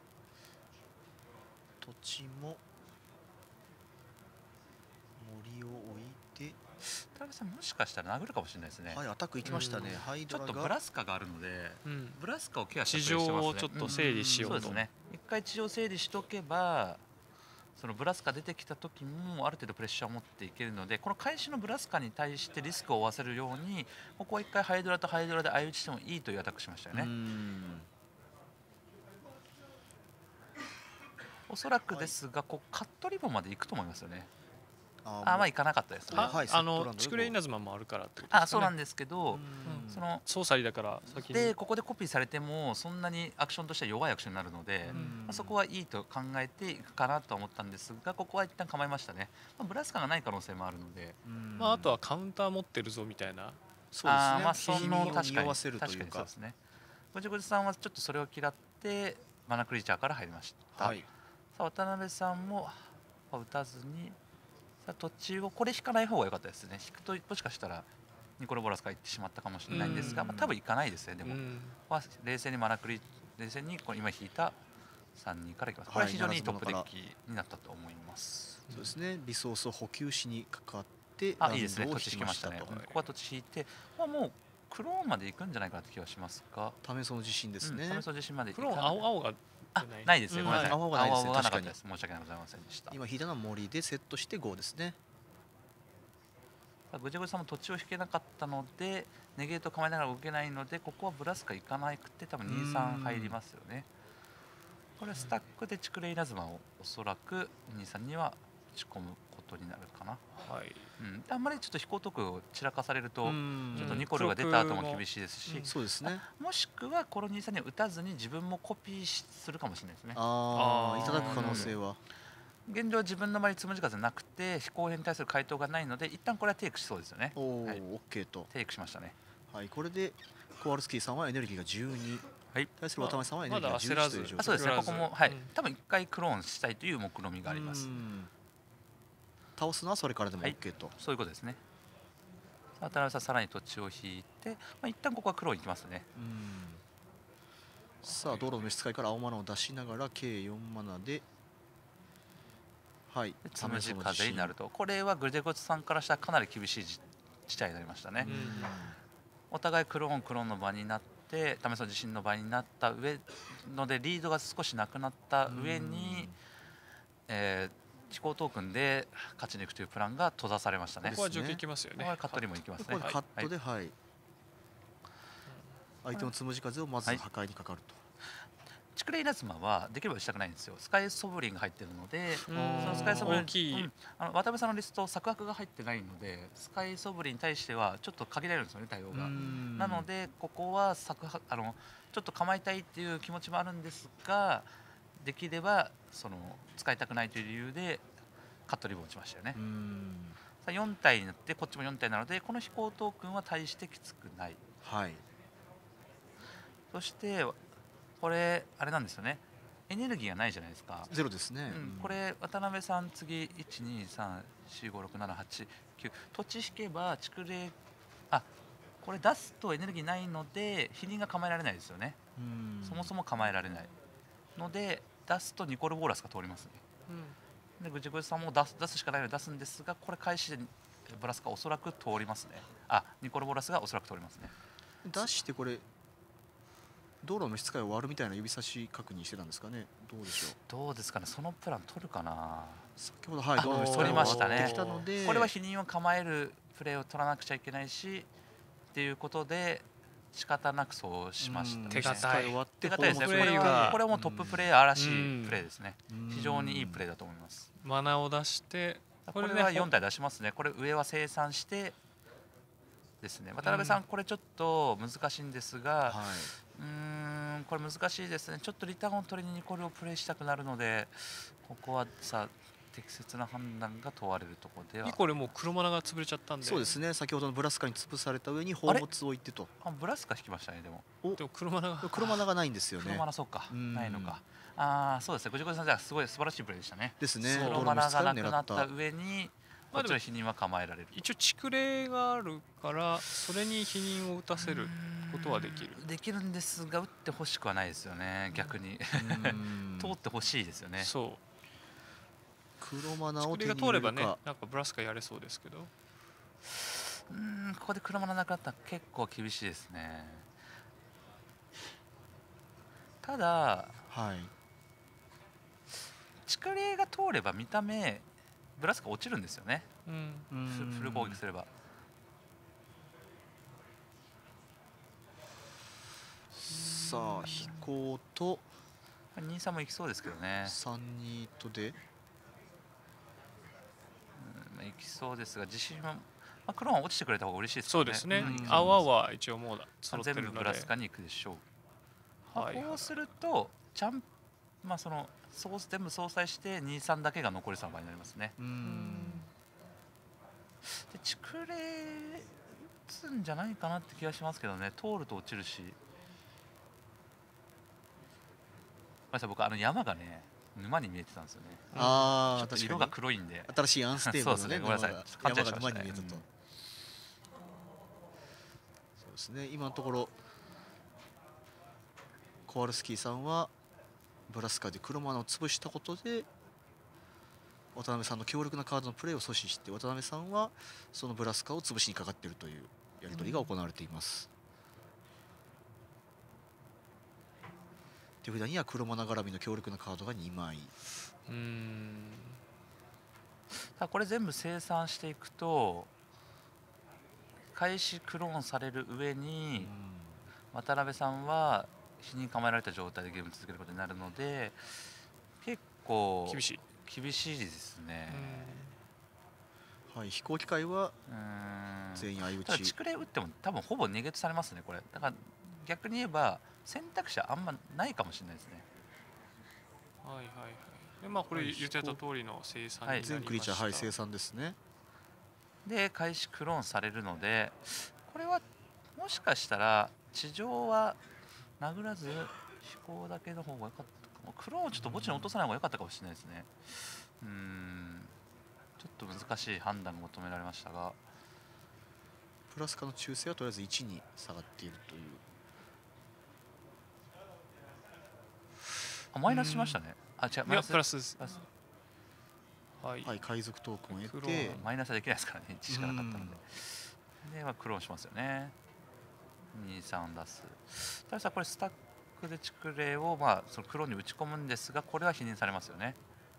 土地も森を置いて渡辺さんもしかしたら殴るかもしれないですね。 はいアタック行きましたねうんハイちょっとブドラがラスカがあるのでうんブラスカをケアして地上プレイしてますね。 をちょっと整理しようと。 そうですね一回地上整理しとけばそのブラスカ出てきた時もある程度プレッシャーを持っていけるのでこの開始のブラスカに対してリスクを負わせるようにここは一回ハイドラとハイドラで相打ちしてもいいというアタックしましたよね。 うんおそらくですがこうカットリボンまで行くと思いますよね。 ああまあ行かなかったですね。 あはいセッあのトランドでチクレイナズマもあるからってことですかね。 あそうなんですけど、 うんそのソーサリーだから先に。 でここでコピーされてもそんなにアクションとしては弱いアクションになるので、 うんまあ、そこはいいと考えていくかなと思ったんですがここは一旦構えましたね。まあ、ブラスカがない可能性もあるので、 うんまああとはカウンター持ってるぞみたいな。 そうあーまあですねその君を確かに匂わせると確かいうかにそうですね。ごじごじさんはちょっとそれを嫌ってマナクリーチャーから入りました。 はいさあ渡辺さんもまあ打たずにさあ土地をこれ引かない方が良かったですね。引くともしかしたらニコロボラスが行ってしまったかもしれないんですが、 うんまあ、多分行かないですね。でも、 うんここは冷静にマナクリ冷静にこう今引いたさんにんからいきます。これは非常にいいトップデッキになったと思います。 そうですねリソースを補給しにかかってあいいですね。 ラウンドを土地引きましたた引きましね。 とここは土地引いて、ここはもうクローンまで行くんじゃないかなって気がしますが、 タメソの自信ですね、 うん、試そう自身までプロ行かない青青があないですよ。 うんごめんなさい。 はい青がないですね青がなかった確かにです。申し訳ございませんでした。 今引いたのは森でセットしてごですねぐじゃぐじゃさんも土地を引けなかったのでネゲート構えながら動けないのでここはブラスカ行かなくて多分にさん入りますよね。これはスタックでチクレイナズマをおそらくにさんには打ち込むことになるかな。 はい。 うん、あんまりちょっと飛行特を散らかされるとうんちょっとニコルが出た後も厳しいですし、 うんそうですねもしくはこのにさんに打たずに自分もコピーしするかもしれないですね。 あああーいただく可能性は現状は自分の周りにつむじ風なくて飛行兵に対する回答がないので一旦これはテイクしそうですよね。 おお、 はいオッケーとテイクしましたね。 はいこれでコワルスキーさんはエネルギーがじゅうにはい対する渡辺さんはエネルギーがじゅういちという状況あそうですね。ここもはい、 うん多分一回クローンしたいという目論見があります。 うん倒すのはそれからでもはい OK と、 そういうことですね。渡辺さんさらに土地を引いて、まあ、一旦ここは黒に行きますね。 うんさあ道路の召使いから青マナを出しながら計よんマナではいでつむじ風になるとこれはグジェゴツさんからしたらかなり厳しい事事態になりましたね。 うんお互いクローンクローンの場になっって為さん自身の場合になった上のでリードが少しなくなった上に、えー、飛行トークンで勝ちに行くというプランが閉ざされましたね。 ここは除去いきますよね。 ここはカットにも行きますね。 これカットで、はい、はい、相手のつむじ風をまず破壊にかかると。 チクレイナズマはできればしたくないんですよ。スカイソブリンが入ってるので、そうんのスカイソブリン大きい、 うんあの渡辺さんのリスト作白が入ってないのでスカイソブリンに対してはちょっと限られるんですよね、対応が。なのでここは作白あのちょっと構いたいっていう気持ちもあるんですが、できればその使いたくないという理由でカットリボンを打ちましたよね。さあよん体になってこっちもよん体なのでこの飛行トークンは大してきつくない。 はい、 そしてこれあれなんですよね、エネルギーがないじゃないですか。 ゼロですね、 うん、これ渡辺さん次いちにさんしごろくななはちきゅう土地引けば竹霊あこれ出すとエネルギーないので否認が構えられないですよね。そもそも構えられないので出すとニコルボーラスが通りますね。 うん、 でぐじぐじさんも出す出すしかないので出すんですが、これ開始でブラスがおそらく通りますね。あニコルボーラスがおそらく通りますね。 出してこれ道路の召使いを割るみたいな指差し確認してたんですかね。どうでしょう。 どうですかね、そのプラン取るかな。 先ほど、はい、 あ道路の召使い取りをましたね割ってきたので、 これは否認を構えるプレーを取らなくちゃいけないしっていうことで仕方なくそうしましたね。 手堅い手堅いですね。こホームプレーれはがこれはもうトッププレーヤーらしいプレーですね。 うん非常にいいプレーだと思います。 マナを出してこれはよん体出しますね。これ上は生産してですね。渡辺さんこれちょっと難しいんですが、 はうーんこれ難しいですね。ちょっとリターンを取りにニコルをプレイしたくなるので、ここはさ適切な判断が問われるところでは。 ニコルもう黒マナが潰れちゃったんい、 で、 そうですね。先ほどのブラスカに潰された上に宝物を置いてと。 あブラスカ引きましたね。でもでも黒マナが黒マナがないんですよね。 黒マナそうかうんないのか。ああそうですね。ごじごじさんじゃあすごい素晴らしいプレーでしたね。 ですね。 そう黒マナがなくなっ道路の召使いを狙た上にこまあっちの否認は構えられる。 一応蓄霊があるからそれに否認を打たせることはできる。 できるんですが打ってほしくはないですよね。逆にうん通ってほしいですよね。 そう黒マナを蓄霊手にが通ればね、 入れるか。 なんかブラスカやれそうですけど、 うーんここで黒マナなくなったら結構厳しいですね。ただはい。 蓄霊が通れば見た目ブラスカ落ちるんですよね。 うんフフル攻撃すれば。 さあ飛行とにさんもいきそうですけどね。 さんにとでうんいきそうですが自信は、まあ、クローンは落ちてくれた方が嬉しいですからね。 そうですね、 うん泡は一応もうだ揃って全部るので、 ブラスカに行くでしょう。 はいこうするとちゃんまあそのそう全部相殺してにさんだけが残りさんばいになりますね。 うんで蓄霊打つんじゃないかなって気がしますけどね。通ると落ちるし。ごめんなさい僕あの山がね沼に見えてたんですよね。 ああちょっと色が黒いんで。 新しいアンステーブルのねそうですねごめんなさい山が勘違いしましたね山が沼に見えたと、 うんそうですね。今のところコワルスキーさんはブラスカで黒マナを潰したことで渡辺さんの強力なカードのプレーを阻止して、渡辺さんはそのブラスカを潰しにかかっているというやり取りが行われています。手札には黒マナ絡みの強力なカードがにまい。 うーんただこれ全部生産していくと開始クローンされる上に渡辺さんは否認構えられた状態でゲーム続けることになるので結構厳しい。 厳しいですね。 はい、飛行機械はうーん全員相打ただち。 蓄霊打っても多分ほぼネゲットされますねこれ。だから逆に言えば選択肢はあんまないかもしれないですね。 はいはいはい。でまあこれ言ってた通りの生産になりました。 全クリーチャー、はい、生産ですね。 で開始クローンされるのでこれはもしかしたら地上は殴らず飛行だけの方が良かったかも。クローンをちょっと墓地に落とさない方が良かったかもしれないですね。うーんちょっと難しい判断が求められましたがプラスカの中性はとりあえずいちに下がっているという。 あマイナスしましたね。あ違ういやマイナスプラスですプラスはい、 はい、海賊トークンを得クロてーンマイナスはできないですからねいちしかなかったので。でまあクローンしますよね。 にさん出す。たださこれスタックで蓄霊を、まあ、その黒に打ち込むんですがこれは否認されますよね。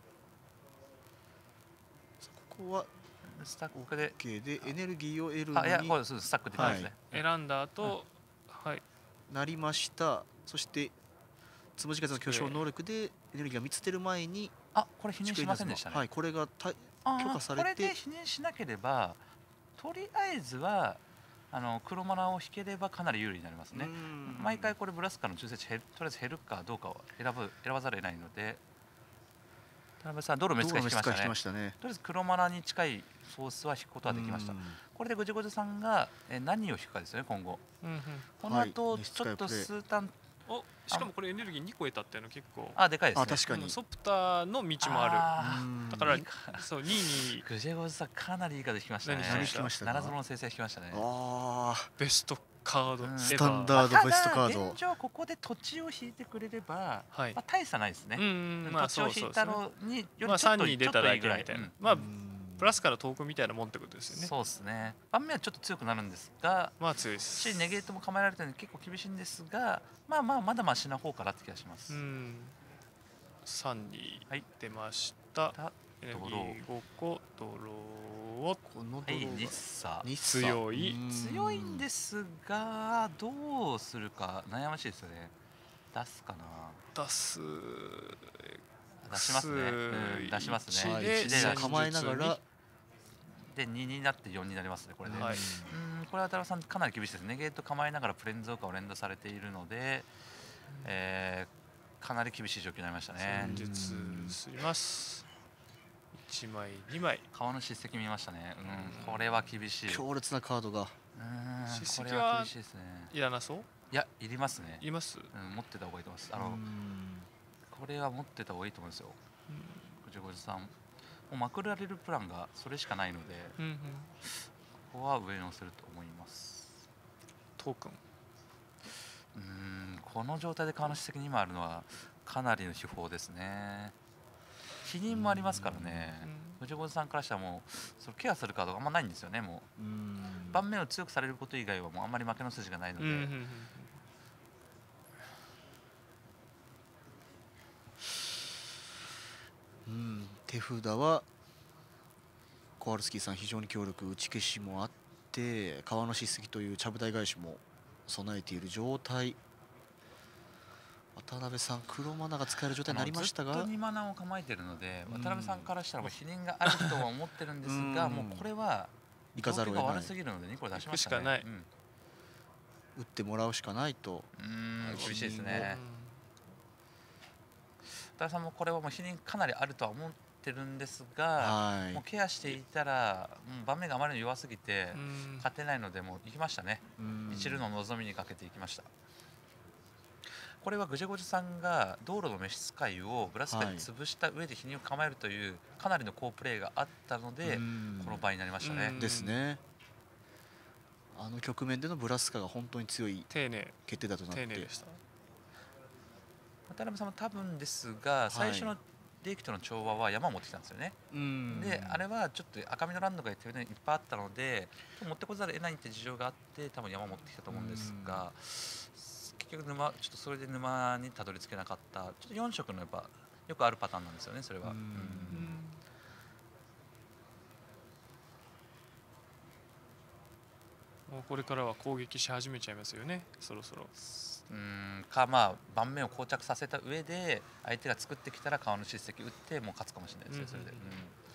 ここはスタックで OK でエネルギーを得るのあいやにこれそうスタックでないですね、 選んだ後、はいなりました。そしてつむじ風の巨匠能力でエネルギーが満ちてる前にあこれ否認しませんでしたね。 はい、これがたあー許可されてこれで否認しなければとりあえずはあの黒マナを引ければかなり有利になりますね。毎回これブラスカの抽選値減るとりあえず減るかどうかを選ぶ選ばざるを得ないので田辺さんドルメスが引きましたね。 ましたね。 とりあえず黒マナに近いソースは引くことはできました。これでごじごじさんがえ何を引くかですよね今後。 うんうんこの後、 はいちょっと数ターンおしかもこれエネルギーにこ得たっていうのは結構あでかいですね。 あ確かにうんソプターの道もあうんるだからいいかそうにいにグジェゴジさんかなりいいカード引きましたね。 何引きましたか七つの先生引きましたね。 ああベストカードうんエスタンヴァダードベストカただード現状ここで土地を引いてくれれば、 はいまあ、大差ないですね。 うんうんまあ土地を引いたそうそうのによまありちょっとさんに出ただけちょっといいぐらいみたいなうんまあうんプラスから遠くみたいなもんってことですよねそうですね。盤面はちょっと強くなるんですがまあ強いですしネゲートも構えられてるので結構厳しいんですがまあまあまだマシな方かなって気がします。 うんさんにはい出ましたたエネルギドローごこドローをこのはいドローが日差日差強いうん強いんですがどうするか悩ましいですよね。出すかな。 出す出しますね、うん、出しますね。 はいで一で出し構えながらでにになってよんになりますねこれで。 はいうんこれは太郎さんかなり厳しいですね。ネゲート構えながらプレンズオーカーを連打されているので、えー、かなり厳しい状況になりましたね戦。術すりますいちまいにまい川の叱責見ましたね。うんこれは厳しい。 強烈なカードがうん叱責はこれは厳しいですね。 いらなそういやいりますね。 いますうん持ってた方がいいと思います。あのうんこれは持ってた方がいいと思うんですよ。 うんごじごじさんもうまくられるプランがそれしかないのでうんうんここは上に乗せると思います。 トークンうーんこの状態で川の史跡に今あるのはかなりの秘宝ですね。否認もありますからね。ごじごじさんからしたらもうそのケアするカードがあんまないんですよね。もうんう盤面を強くされること以外はもうあんまり負けの筋がないので、 うんうんうんうん手札はコワルスキーさん非常に強力打ち消しもあって川の叱責というちゃぶ台返しも備えている状態。渡辺さん黒マナが使える状態になりましたがあのずっとにマナを構えているのでうん渡辺さんからしたらもう否認があるとは思ってるんですがうんもうこれは行かざるを得ない状況が悪すぎるのでにこれ出しましたね。 行くしかないうん打ってもらうしかないと。 うーんはい厳しいですうんね。渡辺さんもこれはもう否認かなりあるとは思ってるんですが、 はいもうケアしていたら、うん、盤面があまりに弱すぎてうん勝てないのでもう行きましたね。 うん一縷の望みにかけていきました。これはぐじゃごじゃさんが道路の召使いをブラスカで潰した上で否認を構えるというかなりの好プレーがあったのでうんこの場になりましたね。 うんですね。あの局面でのブラスカが本当に強い丁寧決定だとなって丁寧でした渡辺さんも多分ですが最初のデイキとの調和は山を持ってきたんですよね。 うんであれはちょっと赤身のランドが手札にいっぱいあったので持ってこざるを得ないって事情があって多分山を持ってきたと思うんですが結局沼ちょっとそれで沼にたどり着けなかったちょっとよん色のやっぱよくあるパターンなんですよねそれは。 うんうんもうこれからは攻撃し始めちゃいますよねそろそろうんかまあ盤面を膠着させた上で相手が作ってきたら川の叱責打ってもう勝つかもしれないですねそれで。 うんうん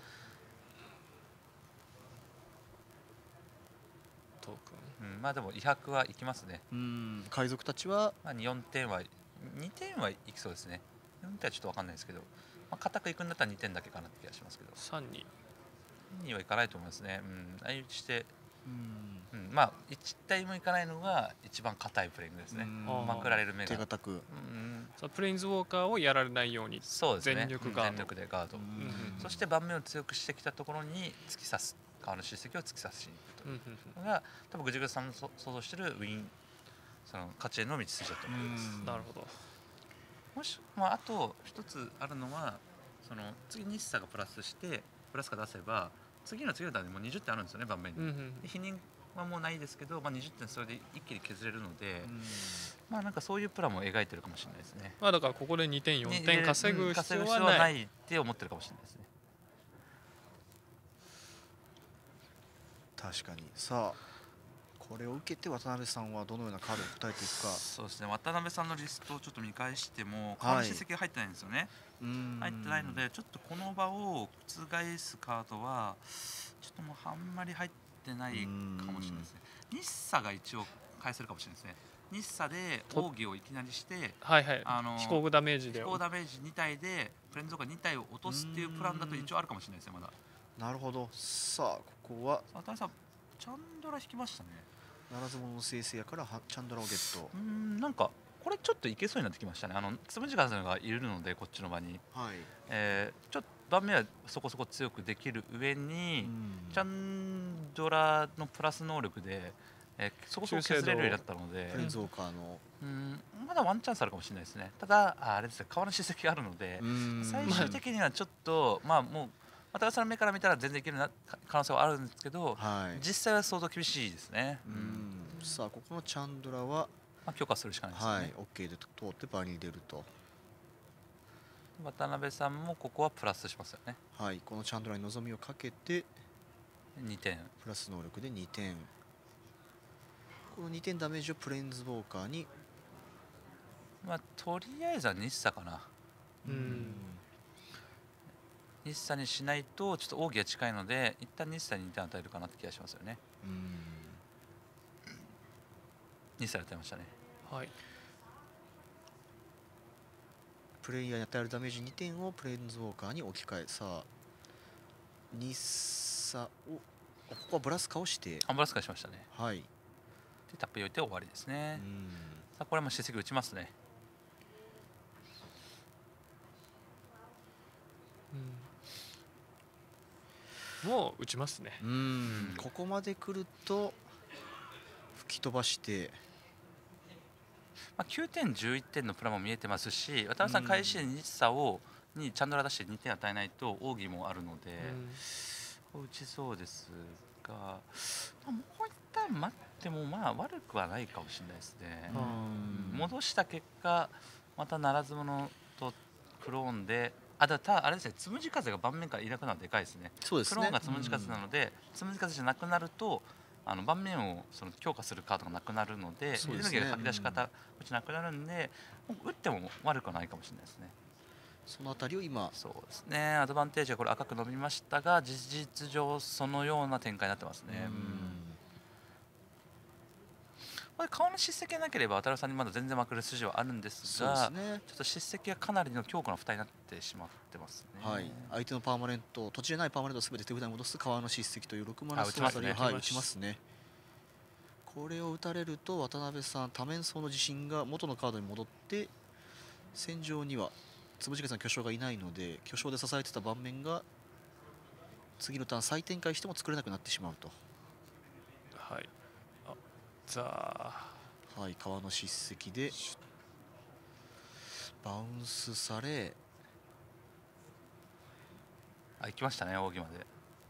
トークンうんうんまあでも威迫はいきますね。 うん海賊たちはまあ、よんてんはにてんはいきそうですね。よんてんはちょっと分かんないですけど、まあ、固くいくんだったらにてんだけかなって気がしますけどさんににはいかないと思いますね。うん、相打ちして、 うんうん、まあいち体もいかないのが一番硬いプレイングですね。 うんあーまくられる目が手堅くうんさあプレインズウォーカーをやられないようにそうですね。 全力ガードうん全力でガード、 うんうんそして盤面を強くしてきたところに突き刺す川の叱責を突き刺しに行くとうんいううんのが多分ぐじぐじさんのそ想像してるウィンその勝ちへの道筋だと思います。 うんなるほどもし、まあ、あと一つあるのはその次日差がプラスしてプラスが出せば次の次の段でもうにじゅってんあるんですよね盤面に、 うんうんで否認はもうないですけど、まあ、にじゅってんそれで一気に削れるので、 うんまあなんかそういうプランも描いてるかもしれないですね。 まあだからここでにてんよんてんね稼ぐうん必要は稼ぐない。 って思ってるかもしれないですね。 確かに。さあこれを受けて渡辺さんはどのようなカードを答えていくか。 そうですね、渡辺さんのリストをちょっと見返してもカード成績が入ってないんですよね。 うん入ってないのでちょっとこの場を覆すカードはちょっともうあんまり入ってないかもしれないですね。日サが一応返せるかもしれないですね。日サで奥義をいきなりしてはいはい。 あの飛行ダメージで。 飛行ダメージに体でプレンゾーカに体を落とすっていうプランだと一応あるかもしれないですね。まだなるほど。さあここは渡辺さんチャンドラ引きましたね。 ならず者の生成やからはチャンドラをゲット。 うーんなんかこれちょっといけそうになってきましたね。あのつむじ風がいるのでこっちの場に、 はい。 えー、ちょっと盤面はそこそこ強くできる上に、 うんチャンドラのプラス能力で、えー、そこそこ削れるようになったのでプレンズウォーカーのうんまだワンチャンスあるかもしれないですね。ただああれですね、川の史跡があるのでうん最終的にはちょっとまあもう渡辺さんの目から見たら全然いけるな可能性はあるんですけど、 はい。 実際は相当厳しいですね。 ううんんさあここのチャンドラはまあ、許可するしかないですね。 はい OK で通って場に出ると。 渡辺さんもここはプラスしますよね。 はいこのチャンドラに望みをかけてにてん。 プラス能力でにてん。このにてんダメージをプレンズウォーカーに。 まあとりあえずは日サかな。 うん日サにしないとちょっと奥義が近いので一旦日サににてん与えるかなって気がしますよね。 うん日サで与えましたね。 はい。 プレイヤーに与えるダメージにてんをプレンズウォーカーに置き換え。さあ日サをここはブラス倒してアンブラスカしましたね。 はいでタップに置いて終わりですね。 うんさあこれも史跡打ちますね。 うんもう打ちますね。 うんここまで来ると吹き飛ばしてまあ、きゅうてんじゅういってんのプラも見えてますし渡辺さん開始で日サをにチャンドラ出してにてん与えないと奥義もあるので、 うん打ちそうですが、まあ、もう一旦待ってもまあ悪くはないかもしれないですね。 うん戻した結果またならず者とクローンであだたあれですね、つむじ風が盤面からいなくなるのでかいですね。 そうですねクローンがつむじ風なので、つむじ風じゃなくなるとあの盤面をその強化するカードがなくなるのでそうですねエネルギーが吐き出し方うちなくなるんで、もう打っても悪くはないかもしれないですね。 そのあたりを今そうですね、アドバンテージはこれ赤く伸びましたが事実上そのような展開になってますね。うんこれ顔の叱責がなければ渡辺さんにまだ全然まくる筋はあるんですそうがですねちょっと叱責がかなりの強固な負担になってしまってますね。 はい相手のパーマネント土地でないパーマネントをすべて手札に戻す川の叱責というろくマナあ打ちますねはい打ちますね。これを打たれると渡辺さん多面相の自信が元のカードに戻って戦場にはつむじ風さん巨匠がいないので巨匠で支えてた盤面が次のターン再展開しても作れなくなってしまうと。 はい。あザはい川の叱責でバウンスされあ行きましたね、扇まで。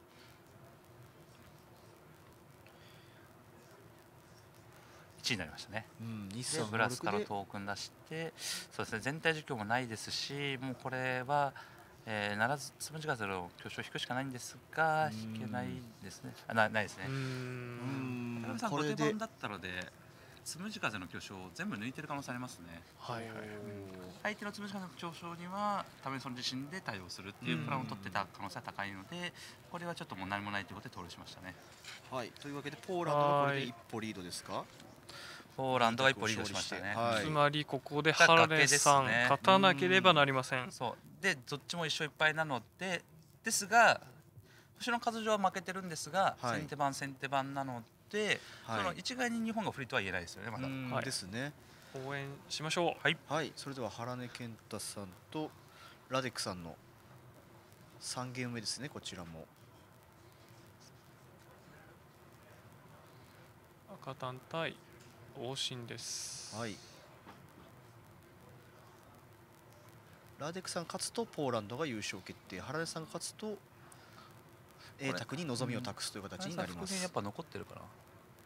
いちいになりましたね。 うん日で産ブラスからでトークン出してそうですね、全体実況もないですしもうこれは、えー、ならずつむじ風の巨匠を引くしかないんですがうん引けないですね。あなないですねー。う。 うんん渡辺さんこれで後手番だったのでつむじ風の巨匠を全部抜いてる可能性ありますね。 はいはい。 相手のつむじ風の巨匠には多分その自身で対応するっていうプランを取ってた可能性は高いのでこれはちょっともう何もないということで投了しましたね。 はいというわけでポーランドがこれで一歩リードですか。 ポーランドが一歩リードしましたね。 はいつまりここで原根さん、 崖ですね勝たなければなりません。 そうでどっちも一勝いっぱいなのでですが星の数上は負けてるんですが、 はい先手番先手番なので、 はいその一概に日本が不利とは言えないですよねまだ。 うんはいですね。 応援しましょう。 はいはいそれでは原根健太さんとラデックさんのさんゲーム目ですねこちらも。 赤単対王神です。 はいラデックさん勝つとポーランドが優勝決定原根さんが勝つと A 卓に望みを託すという形になります。 復元やっぱ残ってるかな。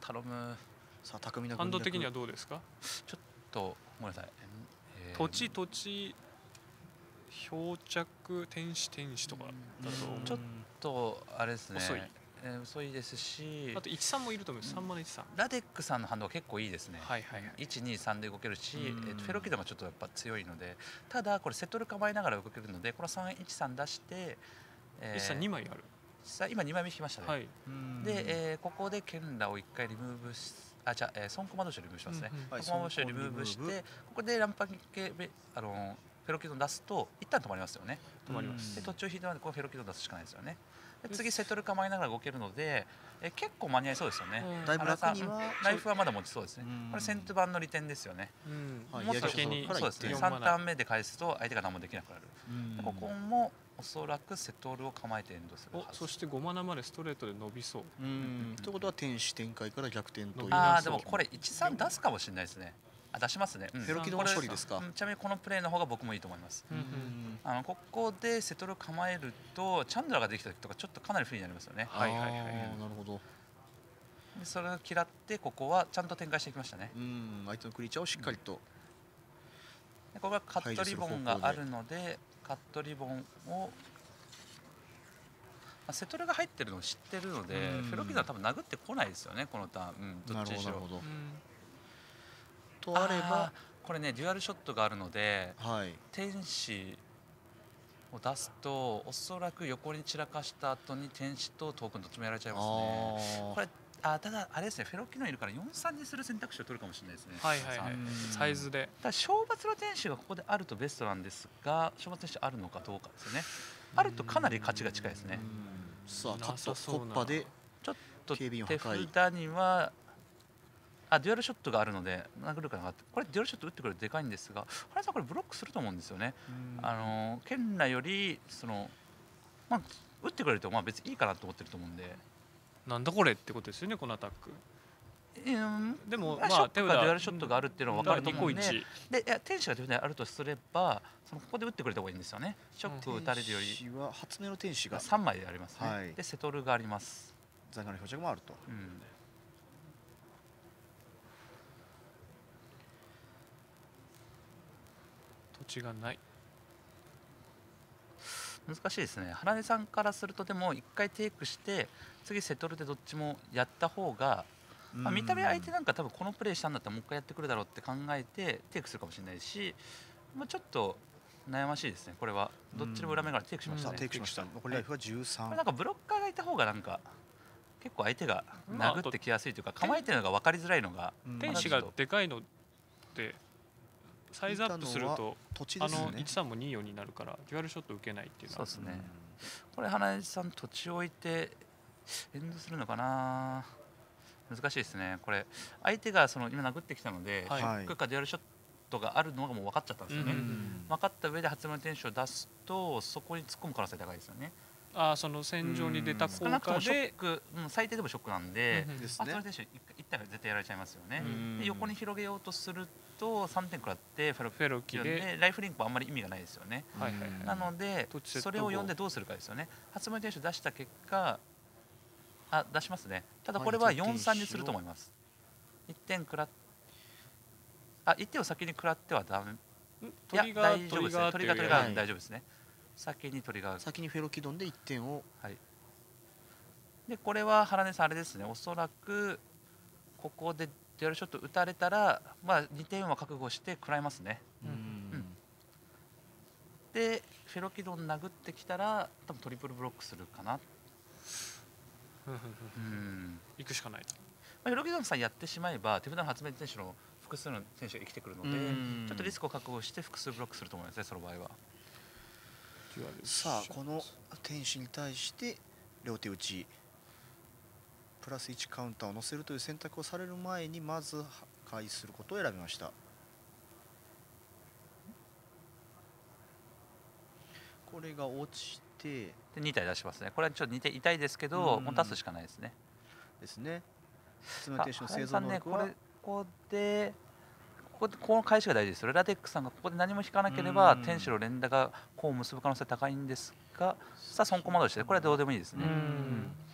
頼む。 さあ巧みな反軍略動的にはどうですか？ ちょっとごめんなさい、えー土地土地漂着天使天使とかだと思う。 ちょっとあれですね、 遅いえー遅いですしあといちさんもいると思います。さんまのいちさん。 ラデックさんの反動は結構いいですね。 はいはいはい。 いちにさんで動けるし、 うんえーとフェロキドンがちょっとやっぱ強いので、ただこれセトル構えながら動けるので、このさんいちさん出して、えーいちさんにまいある。 さあ今にまいめ引きましたね。 はい。 うんで、えーここでケンラをいっかいリムーブし、あ、じゃあ、えー、ソンコマ同士をリムーブしますね。 うんうんはいソンコマ同士をリムーブしソンコンリムーて、ここでランパン系ベあのフェロキドン出すと一旦止まりますよね。 止まります。 で途中引いたのでこのフェロキドン出すしかないですよね。で次セトル構えながら動けるので、えー結構間に合いそうですよね。 うんだいぶ楽にはライフはまだ持ちそうですねうん。 これ先手番の利点ですよね。 うんはいもっと先にからそうですね。 よんさんマナターン目で返すと相手が何もできなくなる。 うんでここもおそらくセトルを構えてエンドするはず。 おそしてごマナまでストレートで伸びそう。 うんということは天使展開から逆転というああそうでもこれいちさん出すかもしれないですね。あ出しますね。うんフェロキドン処理ですかこれうんちなみにこのプレーの方が僕もいいと思います。 うんうんあのここでセトル構えるとチャンドラができた時とかちょっとかなり不利になりますよね。 はいはいはいあーなるほどでそれを嫌ってここはちゃんと展開していきましたね。 うん相手のクリーチャーをしっかりとでここはカットリボンがあるのでカットリボンを、まあ、セトルが入ってるのを知ってるのでうんフェロキドは多分殴ってこないですよねこのターン、うん、どっちにしろ。 なるほどなるほうんどとあればあーこれねデュアルショットがあるのではい天使を出すとおそらく横に散らかした後に天使とトークンどっちもやられちゃいますね。 あこれあただあれですねフェロキノいるからよんさんにする選択肢を取るかもしれないですね。 はいはいはいうんサイズで。 ただ賞罰の天使がここであるとベストなんですが賞罰天使あるのかどうかですよね。あるとかなり勝ちが近いですね。 さあカなさットそうなコッパでちょっと警備員を手破壊札にはあデュアルショットがあるので殴るかなってこれデュアルショット打ってくるとでかいんですが原さんこれブロックすると思うんですよね。あのケンラよりその、まあ、打ってくれるとまあ別にいいかなと思ってると思うんで。 なんだこれってことですよねこのアタック。 うんでもまあ、ショッまあ手札クかデュアルショットがあるっていうのは分かるとニコイ思うんで、 チ。 でいや天使が手札にあるとすればそのここで打ってくれた方がいいんですよね。ショックを打たれるより天使は初音の天使がさんまいでありますね。 はいでセトルがあります。 残骸の表着もあるとうん土地がない。 難しいですね。原根さんからするとでも一回テイクして次セトルでどっちもやった方が、まあ、見た目相手なんか多分このプレーしたんだったらもう一回やってくるだろうって考えてテイクするかもしれないし、まあ、ちょっと悩ましいですねこれは。どっちでも裏目からテイクしましたね。 さあテイクしました残りライフはじゅうさんこれなんかブロッカーがいた方がなんか結構相手が殴ってきやすいというか構えてるのが分かりづらいのがうん天使がでかいのでサイズアップすると土地あのですねいちさんもによんになるからデュアルショット受けないっていうのはそうですね。これ花江さん土地を置いてエンドするのかな。難しいですねこれ。相手がその今殴ってきたので、 はいショックかデュアルショットがあるのがもう分かっちゃったんですよね。 うんうん分かった上で発明の天使を出すとそこに突っ込む可能性高いですよね。 ああその戦場に出た効少なくと果もショッでク、うん、最低でもショックなんで、 うんうんですね発明の天使一体は絶対やられちゃいますよね。 うんで横に広げようとするとさんてん食らってフェロフェロキででライフリンクはあんまり意味がないですよね。 はいはいはいなので土地セットそれを読んでどうするかですよね。発明天使出した結果あ出しますね。ただこれはよんさんにすると思います。いってん食らっあいってんを先に食らってはダメ。いやトリガ大ー丈夫ですね。トリガートリガガーはい大丈夫ですね。先にトリガー先にフェロキドンでいってんをはい。でこれは原根さんあれですね。おそらくここでデュアルショット打たれたらまあにてんは覚悟して食らいますね。 うんでフェロキドン殴ってきたら多分トリプルブロックするかな。 うんうんうんうん。 行くしかない。 まあ、フェロキドンさんやってしまえば手札の発明選手の複数の選手が生きてくるのでうんちょっとリスクを覚悟して複数ブロックすると思いますねその場合は。 デュアルさあこの天使に対して両手打ちプラスいちカウンターを乗せるという選択をされる前にまず破壊することを選びました。これが落ちてでに体出しますね。これはちょっとにてん痛いですけどうんもう出すしかないですね。 ですね発明あ天使の製原さんね造能力はこれここでここでこの返しが大事ですよ。ラテックさんがここで何も引かなければうん天使の連打がこう結ぶ可能性高いんですがさあ損コマドしてこれはどうでもいいですね。 うん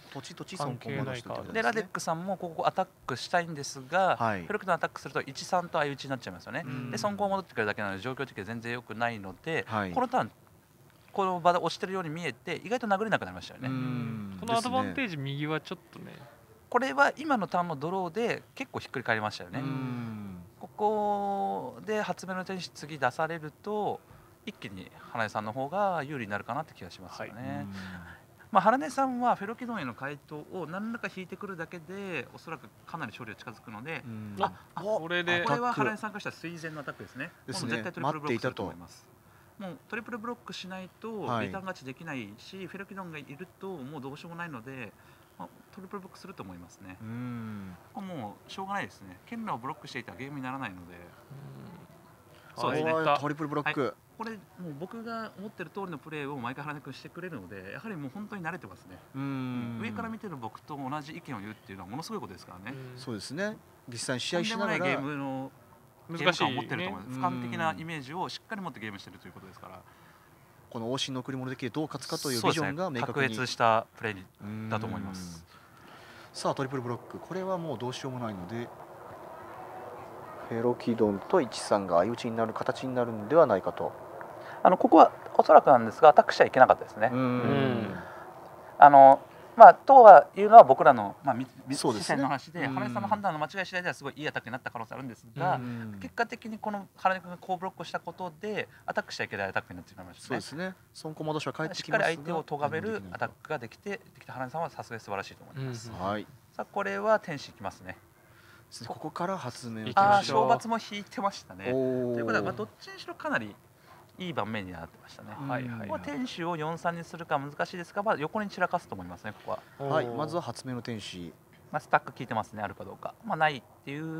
土地土地損コンマドシとってことでラデックさんもここアタックしたいんですが、 はい、 フェルクトンアタックするといちさんと相打ちになっちゃいますよね。で損コン戻ってくるだけなので状況的には全然良くないので、はい、このターンこの場で押してるように見えて意外と殴れなくなりましたよね。 このアドバンテージ右はちょっとね、 これは今のターンのドローで結構ひっくり返りましたよね。ここで発明の天使次出されると一気に花江さんの方が有利になるかなって気がしますよね。はい、まあ花根さんはフェロキドンへの回答を何らか引いてくるだけでおそらくかなり勝利が近づくので、ああこれでこれは花根さんからしたら垂涎のアタックですね。ですね、もう絶対トリプルブロックすると思います。もうトリプルブロックしないとリターン勝ちできないし、はい、フェロキドンがいるともうどうしようもないので、まあ、トリプルブロックすると思いますね。うんもうしょうがないですね。ケンラをブロックしていたらゲームにならないので。 そうですね、トリプルブロック、はい、 これもう僕が思ってる通りのプレーを毎回原根君してくれるので、やはりもう本当に慣れてますね。うん上から見てる僕と同じ意見を言うっていうのはものすごいことですからね。 そうですね、実際に試合しながらゲームの難しい、ね、持ってると思います。俯瞰的なイメージをしっかり持ってゲームしてるということですから、 この応酬の贈り物できてどう勝つかというビジョンが明確に、 卓越したプレーだと思います。 さあトリプルブロック、これはもうどうしようもないのでフェロキドンといちさんが相打ちになる形になるんではないかと。 あのここはおそらくなんですがアタックしちゃいけなかったですね。あのまあとはいうのは僕らのまあ視線の話で、花江さんの判断の間違い次第ではすごいいいアタックになった可能性あるんですが、結果的にこの原根君がこうブロックしたことでアタックしちゃいけないアタックになってしまいましたね。 そうですね。損コマドシは帰ってきますが、しっかり相手を咎めるアタックができてできた原根さんはさすがに素晴らしいと思います。はい。さあこれは天使いきますね。 ここから発明をあ賞罰も引いてましたね。ということは、まあ、どっちにしろかなりいい盤面になってましたね。はいはい、ここは天使をよんさんにするか難しいですが、まあ、横に散らかすと思いますね、ここは。はい、まずは発明の天使。 まあ、スタック効いてますね、あるかどうか。まあ、ないっていう。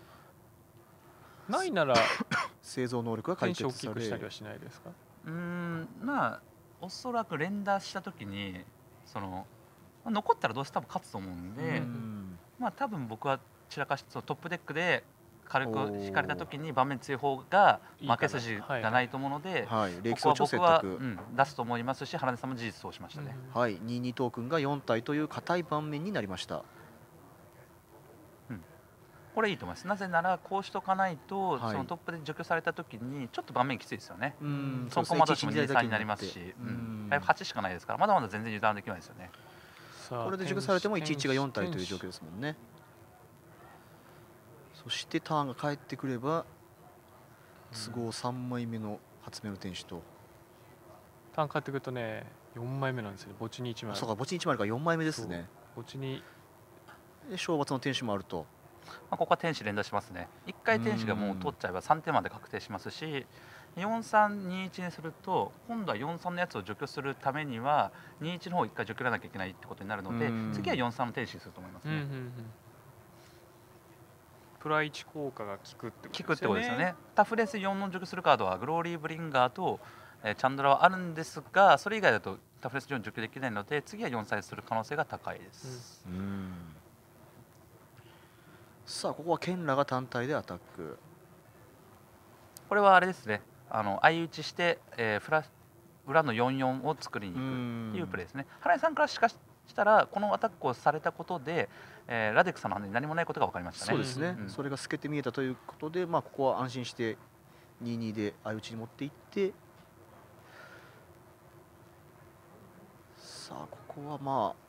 ないなら製造能力が解決される。したりはしないですか。 うん、まあ、おそらく連打したときに、その、まあ、残ったらどうせ多分勝つと思うんで、うんまあ、多分僕は散らかしてトップデックで軽く引かれた時に盤面強い方が負け筋がないと思うので、ここは僕は、うん、出すと思いますし、原根さんも事実そうしましたね。 うん、はい、にじゅうにトークンがよん体という硬い盤面になりました。 うん、これいいと思います。なぜならこうしとかないと、はい、そのトップで除去された時にちょっと盤面きついですよね。うん、そこまでもに、さんになりますし、うん、はちしかないですから、まだまだ全然油断できないですよね。 これで除去されてもいちいちがよん体という状況ですもんね。そしてターンが返ってくれば都合さんまいめの発明の天使と、 ターン返ってくるとねよんまいめなんですよ。墓地にいちまい。 そうか、墓地にいちまいからよんまいめですね。 墓地にで賞罰の天使もあると、 まあここは天使連打しますね。いっかい天使がもう取っちゃえばさんてんまで確定しますし、よんさんにいちにすると今度はよんさんのやつを除去するためにはにいちの方をいっかい除去らなきゃいけないってことになるので、次はよんさんの天使にすると思いますね。うんうんうん、 プラいち効果が効くってことですよね。 効くってことですよね。タフレスよんの除去するカードはグローリーブリンガーと、えー、チャンドラはあるんですが、それ以外だとタフレスよん除去できないので次はよんさいする可能性が高いです。うん、うんさあここはケンラが単体でアタック。 これはあれですね、あの相打ちして、えー、フラ裏のよんよんを作りに行くっていうプレーですね。原井さんからしかしたらこのアタックをされたことで、えー、ラデックさんの判断に何もないことが分かりましたね。 そうですね、うん、それが透けて見えたということで、まあ、ここは安心してにたいにで相打ちに持っていって、さあここはまあ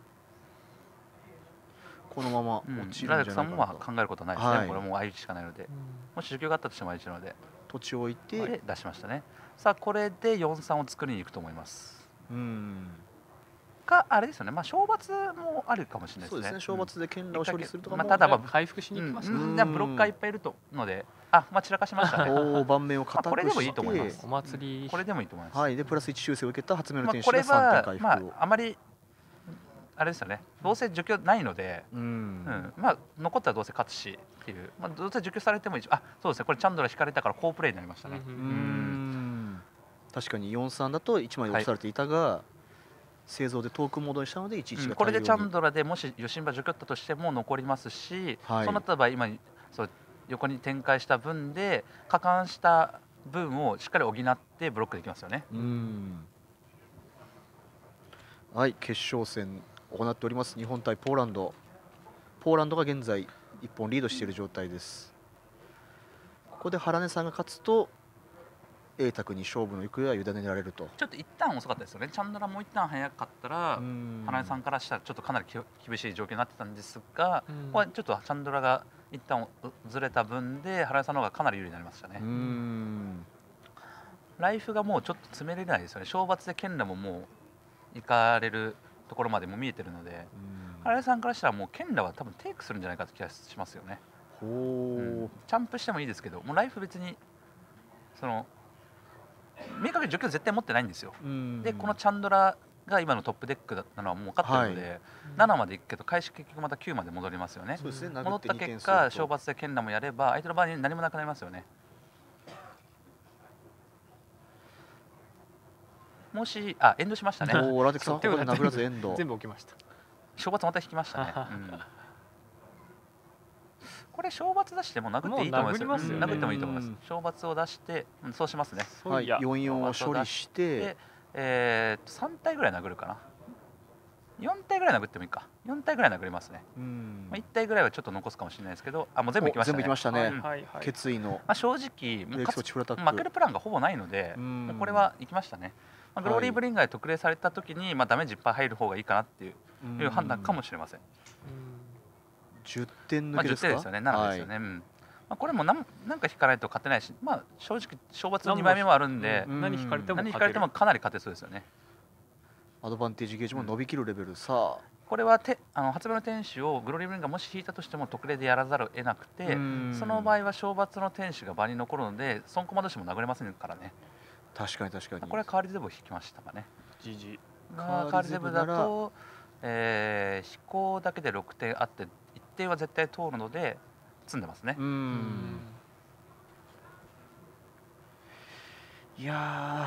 このまま落ちるんじゃないかなと、うん、ラデックさんもまあ考えることはないですね、はい、これはもう相打ちしかないので、うん、もし除去があったとしても相打ちなので土地を置いて出しましたね。さあこれでよんさんを作りに行くと思います。うんかあれですよね、まあ賞罰もあるかもしれないですね。 そうですね、賞罰で剣羅を処理するとかも、 まあ、ただまあ回復しに行きますね。 うん、ブロッカーいっぱいいるとので、あ、まあ散らかしましたね。 お盤面を固くして、 これでもいいと思います。 お祭り、 これでもいいと思います。 はい、でプラスいち修正を受けた発明の天使がさんてん回復を。 まあ、これはまああまりあれですよね、どうせ除去ないので、うん、うん、まあ残ったらどうせ勝つしっていう、まあ、どうせ除去されてもいい、あ、そうですね、これチャンドラ引かれたから好プレーになりましたね。うん、うん確かによんさんだといちまい落とされていたが、はい、製造でトークモードにしたのでいちいちが、うん、 これでチャンドラでもしヨシンバ除去ったとしても残りますし、はい、そうなった場合今そう横に展開した分で加冠した分をしっかり補ってブロックできますよね。うん、 はい、決勝戦行っております。日本対ポーランド。ポーランドが現在いっぽんリードしている状態です。ここで原根さんが勝つと栄卓に勝負の行方は委ねられると。 ちょっと一旦遅かったですよね。チャンドラもう一旦早かったら花江さんからしたらちょっとかなり厳しい状況になってたんですが、 うん、 ここはちょっとチャンドラが一旦ずれた分で花江さんの方がかなり有利になりましたね。 うーんライフがもうちょっと詰めれないですよね。賞罰で剣羅ももう行かれるところまでも見えてるので、花江さんからしたらもう剣羅は多分テイクするんじゃないかって気がしますよね。 ほう、 うん、チャンプしてもいいですけど、もうライフ別にその明確に状況絶対持ってないんですよ。でこのチャンドラが今のトップデックなのはもう分かってるので、はい、ななまでいくけど開始結局またきゅうまで戻りますよね。 そうですね、 戻った結果賞罰で剣羅もやれば相手の場合に何もなくなりますよね。もしあエンドしましたね。 おお、ラテクさんここで殴らずエンド。 全部起きました。 賞罰また引きましたね。うん、これ賞罰出しても殴っていいと思いますよ。殴ってもいいと思います。賞罰を出して、うん、そうしますね。 はい、よんよんを処理して、 えー、さん体ぐらい殴るかな。よん体ぐらい殴ってもいいか。よん体ぐらい殴りますね。まあ、いち体ぐらいはちょっと残すかもしれないですけど、あ、もう全部いきましたね。 全部いきましたね。 はいはい、 決意の。 まあ正直もう負けるプランがほぼないので、もうこれはいきましたね。まあ、グローリーブリンガーで特例された時に、まあダメージいっぱい入る方がいいかなっていういう判断かもしれません。 じゅってん抜けですか。 まあじゅってんですよね。ななですよね。はい、うん、まあこれも何なんか引かないと勝てないし、まあ正直賞罰のにまいめもあるんで、 何引かれても何引かれてもかなり勝てそうですよね。 アドバンテージゲージも伸びきるレベル、うん、さあこれはてあの発売の天使をグローリーブリンガーがもし引いたとしても特例でやらざるを得なくて、その場合は賞罰の天使が場に残るので損駒同士も殴れませんからね。 確かに確かに。 これはカーリゼブを引きましたかね。 ジジカーリゼブだと、えー、飛行だけでろくてんあっていってんは絶対通るので積んでますね。 うん、いや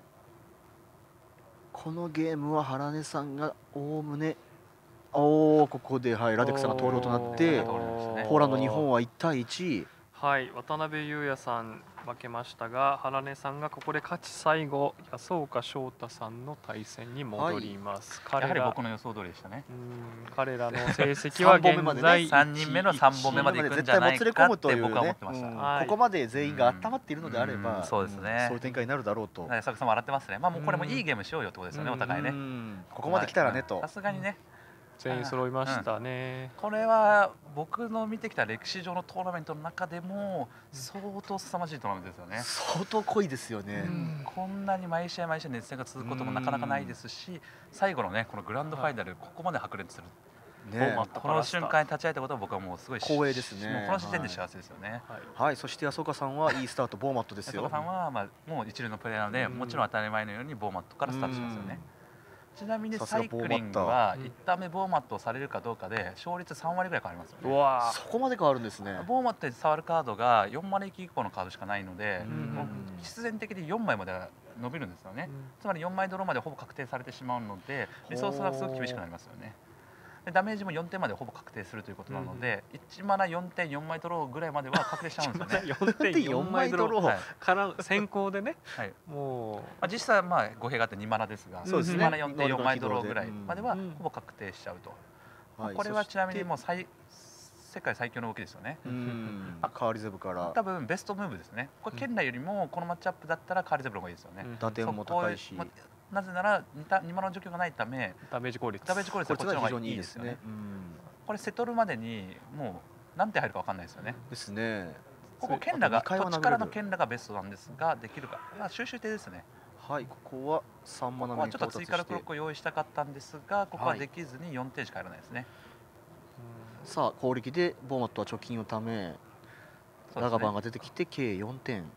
このゲームは原根さんがおおむねおおここで、はい、ラデックさんが投了となってポーランド日本はいちたいいち。 はい、渡辺裕也さん負けましたが原根さんがここで勝ち最後安岡翔太さんの対戦に戻ります、 はい、やはり僕の予想通りでしたね。 うん彼らの成績は現在さんにんめのさんぼんめまで行くんじゃないかって僕は思ってました、うんはい、ここまで全員が温まっているのであれば、うん、 そうですね、 そういう展開になるだろうと。 安岡さんも笑ってますね。まあもうこれもいいゲームしようよってことですよね、お互いね。 ここまで来たらねと。 さすがにね全員揃いましたね、 うん、これは僕の見てきた歴史上のトーナメントの中でも相当凄まじいトーナメントですよね。 相当濃いですよね、 うん、こんなに毎試合毎試合熱戦が続くこともなかなかないですし、最後のねこのグランドファイナルここまで白熱する、ね、この瞬間に立ち会えたことは僕はもうすごい光栄ですね。 もうこの時点で幸せですよね。 はい、はい、そして安岡さんはいいスタートボーマットですよ。 安岡さんはまあもう一流のプレーヤーなので、もちろん当たり前のようにボーマットからスタートしますよね。ちなみにサイクリングはいちターン目ボーマットをされるかどうかで勝率さんわりぐらい変わりますよね。 うわそこまで変わるんですね。 ボーマットで触るカードがよんマナ以降のカードしかないので、必然的によんまいまで伸びるんですよね。つまりよんまいドローまでほぼ確定されてしまうのでリソースがすごく厳しくなりますよね。でダメージもよんてんまでほぼ確定するということなので、うん、いちマナよんてんよんまいドローぐらいまでは確定しちゃうんですよね。 よんてんよんまいドローから先行でね、はい、もう、まあ、実際はまあ語弊があってにマナですが、にマナよんてんよんまいドローぐらいまではほぼ確定しちゃうと、うんまあ、これはちなみにもう最世界最強の動きですよね。 カーリゼブから多分ベストムーブですね。これ県内よりもこのマッチアップだったらカーリゼブの方がいいですよね。 打点も高いし、 なぜならにマナの状況がないためダメージ効率ダメージ効率はこっちの方がいいですよね。これセトルまでにもう何手入るか分かんないですよね。 ですね。 ここ剣羅がこっちからの剣羅がベストなんですができるか、まあ、収集手ですね。 はい、ここはさんマナ目に到達して、ここはちょっと追加のクロックを用意したかったんですがここはできずによんてんしか入らないですね。 さあ攻撃でボーマットは貯金をため、ラガバンが出てきて計よんてん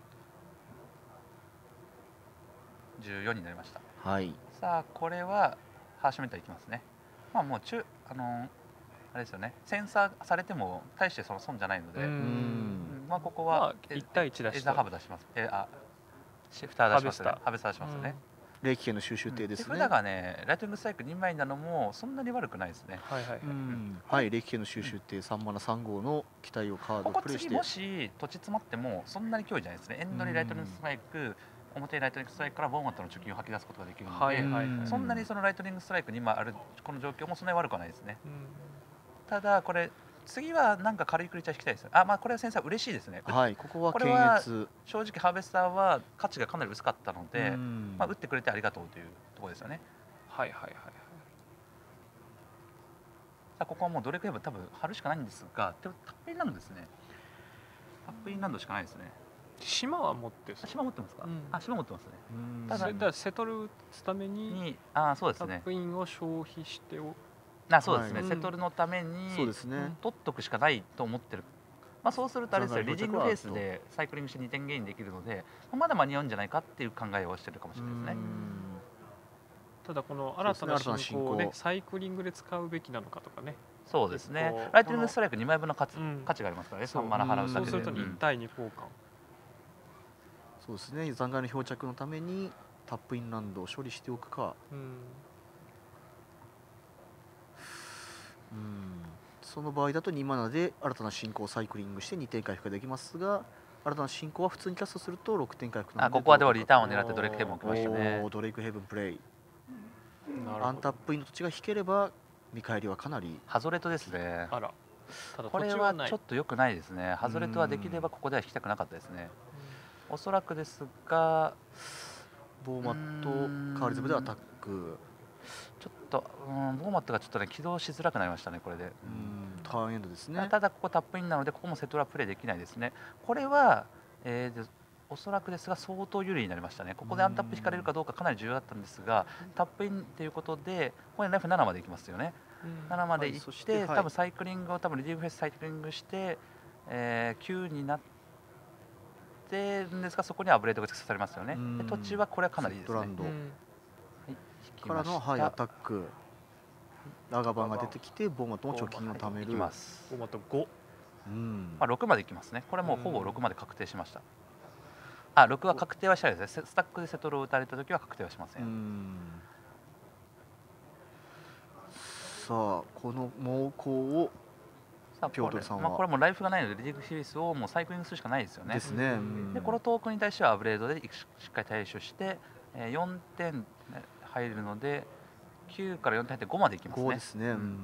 じゅうよんになりました。 はい、さあこれはハーシュメンターいきますね。まあもう中あのー、あれですよね、センサーされても大してその損じゃないので、まあここは、まあ、 いち対いち出してエザーハブ出します。えあシフター出しますね。ハベスター出しますね。 霊気系の収集艇ですね。 手札がねライトニングストライクにまいなのもそんなに悪くないですね。 はいはいはい。 はい、霊気系の収集艇さんマナさん号の機体をカードプレイして、ここ次もし土地詰まってもそんなに脅威じゃないですね。エンドにライトニングストライク表ライトニングストライクからボーマットの貯金を吐き出すことができるので、 はいはいはいうんそんなにそのライトニングストライクに今あるこの状況もそんなに悪くはないですね。 うんただこれ次はなんか軽いクリーチャー引きたいです。あ、まあこれは先生は嬉しいですね。 はいここはこれは検閲正直ハーベスターは価値がかなり薄かったので、 うんまあ打ってくれてありがとうというところですよね。 はいはいはいはい。 さあここはもうドレイクヘブン多分貼るしかないんですが、でもタップインランドですね。タップインランドしかないですね。 島は持ってるあ島持ってますか？ うんあ島持ってますね。 うんただそれだからセトル打つためににあそうですね。 タップインを消費しておあそうですね。 はいセトルのためにそうですね、 うん取っとくしかないと思ってる。まあそうするとあれですよ、 残リーディング骸到着はフェースでサイクリングしてにてんゲインできるので、まだ間に合うんじゃないかっていう考えをしてるかもしれないですね。 うんただこの新たなそうですね進行をね新たな進行サイクリングで使うべきなのかとかね。 そうですね結構。 ライトニングストライクにまいぶんの価値,、 うん価値がありますからね。 そうさんマナ払うだけで。 そうするとにうん対に交換。 そうですね残骸の漂着のためにタップインランドを処理しておくか、 うんうんその場合だとにマナで新たな進行をサイクリングしてにてん回復ができますが、新たな進行は普通にキャストするとろくてん回復なので、 あここはでもリターンをン狙ってドレイクヘブンを置きましたねおー。ドレイクヘブンプレイなるほどアンタップインの土地が引ければ見返りはかなりハゾレトですね。 あら。ただこれ土地はないはちょっ。と良くないですね。ハゾレトはできればここでは引きたくなかったですね。おそらくですが、 ボーマットうーんカーリズムでアタック、 ちょっと、うん、ボーマットがちょっとね起動しづらくなりましたね、これで。 うんターンエンドですね。 ただここタップインなのでここもセトラプレイできないですね。これは、えーでおそらくですが相当有利になりましたね。ここでアンタップ引かれるかどうかかなり重要だったんですが、タップインということでここにライフななまでいきますよね。 うんななまではい行って、 そしてはい多分サイクリングを多分リディーブフェスサイクリングして、えー、きゅうになってるんですが、そこにアブレードが付されますよね。で土地はこれはかなりいいですね。 セットランドうん引きからの、 ましたはい、アタックラガバンが出てきてボーマットも貯金を貯める、 いきます。 ボーマットご。 うんまあ、ろくまでいきますね。これもうほぼうんろくまで確定しました。あ、ろくは確定はしないですね。スタックでセトルを打たれた時は確定はしません。 うんさあこの猛攻をさあピョートルさんはこれまあ、これもライフがないのでリディグシリスをもうサイクリングするしかないですよね。 ですね、 うんうんでこのトークンに対してはアブレードでしっかり対処して、えー、よんてん入るのできゅうからよんてん入ってごまでいきますね。 ごですね、うん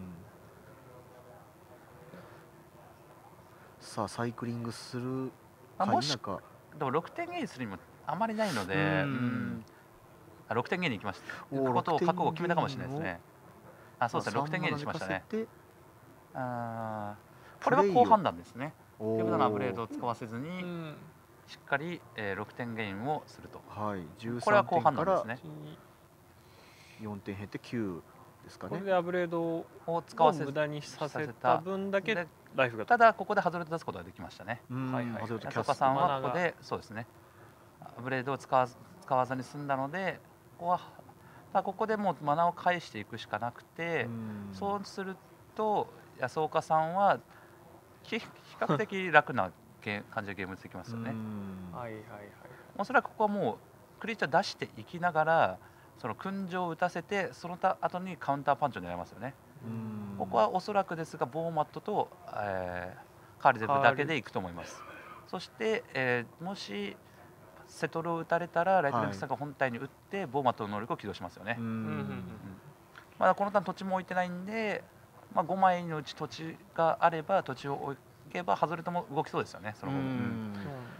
さあサイクリングするかまあもし否か、 でもろくてんゲインするにもあまりないので、 うんうんあろくてんゲインに行きました。 おーことをろくてん覚悟を決めたかもしれないですね。あ、そうですね、ろくてんゲインにしましたね。 てあーこれは好判断ですね。 お手札のアブレードを使わせずに、 うんしっかり、えー、ろくてんゲインをすると。 はいこれは 13 好点から判断ですね。 よんてん減ってきゅうですかねこれでアブレードをを使わせず無駄にさせさせたた分だけでライフがただここでハズレット出すことができましたね。 うんはいはい外れとキャスト安岡さんマナーがはここでそうですね。アブレードを使わず使わずに済んだので、ここはただここでもうマナを返していくしかなくて、 うんそうすると安岡さんはき比較的楽なゲー感じでゲームできますよね。 うんはいはいはいおそらくここはもうクリーチャー出していきながらその訓場を打たせてそのた後にカウンターパンチを狙いますよね。 うんここはおそらくですがボーマットと、えーカーリゼブだけでいくと思います。そして、えーもしセトルを打たれたらライトニングさんが本体に打って、ボーマットの能力を起動しますよね。 うんうんうんうんまだこのターン土地も置いてないんで、まあ、ごまいのうち土地があれば土地を置けばハズレとも動きそうですよね。その後、 うんうん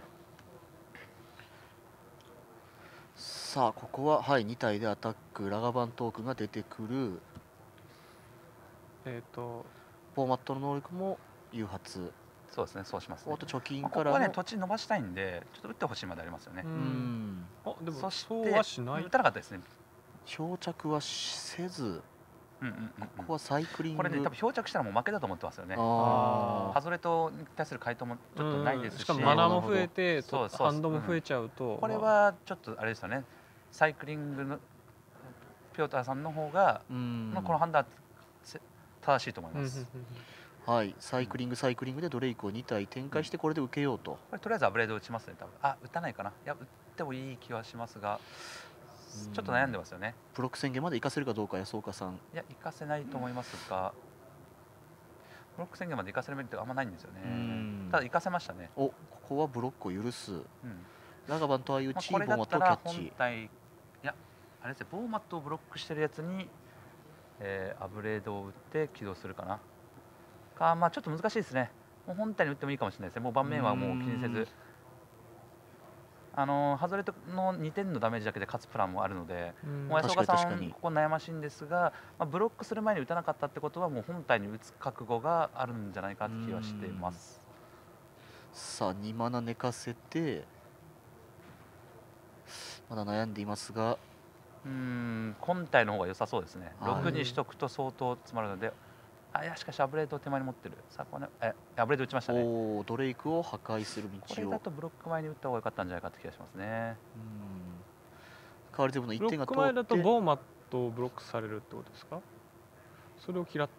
さあここははいに体でアタックラガバントークンが出てくるえっとフォーマットの能力も誘発そうですね、そうしますねあ。と貯金まあここからのはね土地伸ばしたいんでちょっと打ってほしいまでありますよねう。 うんんあでもそしてそうはしない打たなかったですね。 漂着はせずうんうんうんうんここはサイクリングこれね多分漂着したらもう負けだと思ってますよね。 あハズレトに対する回答もちょっとないですし、 しかもマナーも増えてそうそうハンドも増えちゃうとこれはちょっとあれですよね。サイクリングのピョーターさんの方がーうんのこの判断はせ正しいと思いうんうんうんます。 はいサイクリングサイクリングでドレイクをに体展開してこれで受けようとこれとりあえずアブレード打ちますね多分。あ打たないかな。いや打ってもいい気はしますが、ちょっと悩んでますよね。 プロック宣言まで行かせるかどうか安岡さんいや行かせないと思いますが、ブロック宣言まで行かせるメリットがあんまないんですよねうん。 ただ行かせましたね。 おここはブロックを許すうんラガバンと相打まあ、 ち、 これだボーマットったらをキャッチ。 本体いやあれですねボーマットをブロックしてるやつに、えーアブレードを打って起動するかなかまあちょっと難しいですねもう本体に打ってもいいかもしれないですねもう盤面はもう気にせうーんずあのーハズレのにてんのダメージだけで勝つプランもあるのでうんもう安岡さ確かに確かにんここ悩ましいんですが、まあ、ブロックする前に打たなかったってことはもう本体に打つ覚悟があるんじゃないかって気はしてますさあにマナ寝かせてまだ悩んでいますが、 うーん本体の方が良さそうですね、 はいろくにしとくと相当詰まるのであいやしかしアブレードを手前に持ってるさあこれえアブレード打ちましたねおおドレイクを破壊するこ道を。 れだとブロック前に打った方が良かったんじゃないかって気がしますねうん代わりゼブの1 ブロッ点が通ク前だとって、 ボーマットをブロックされるってことですか？それを嫌った？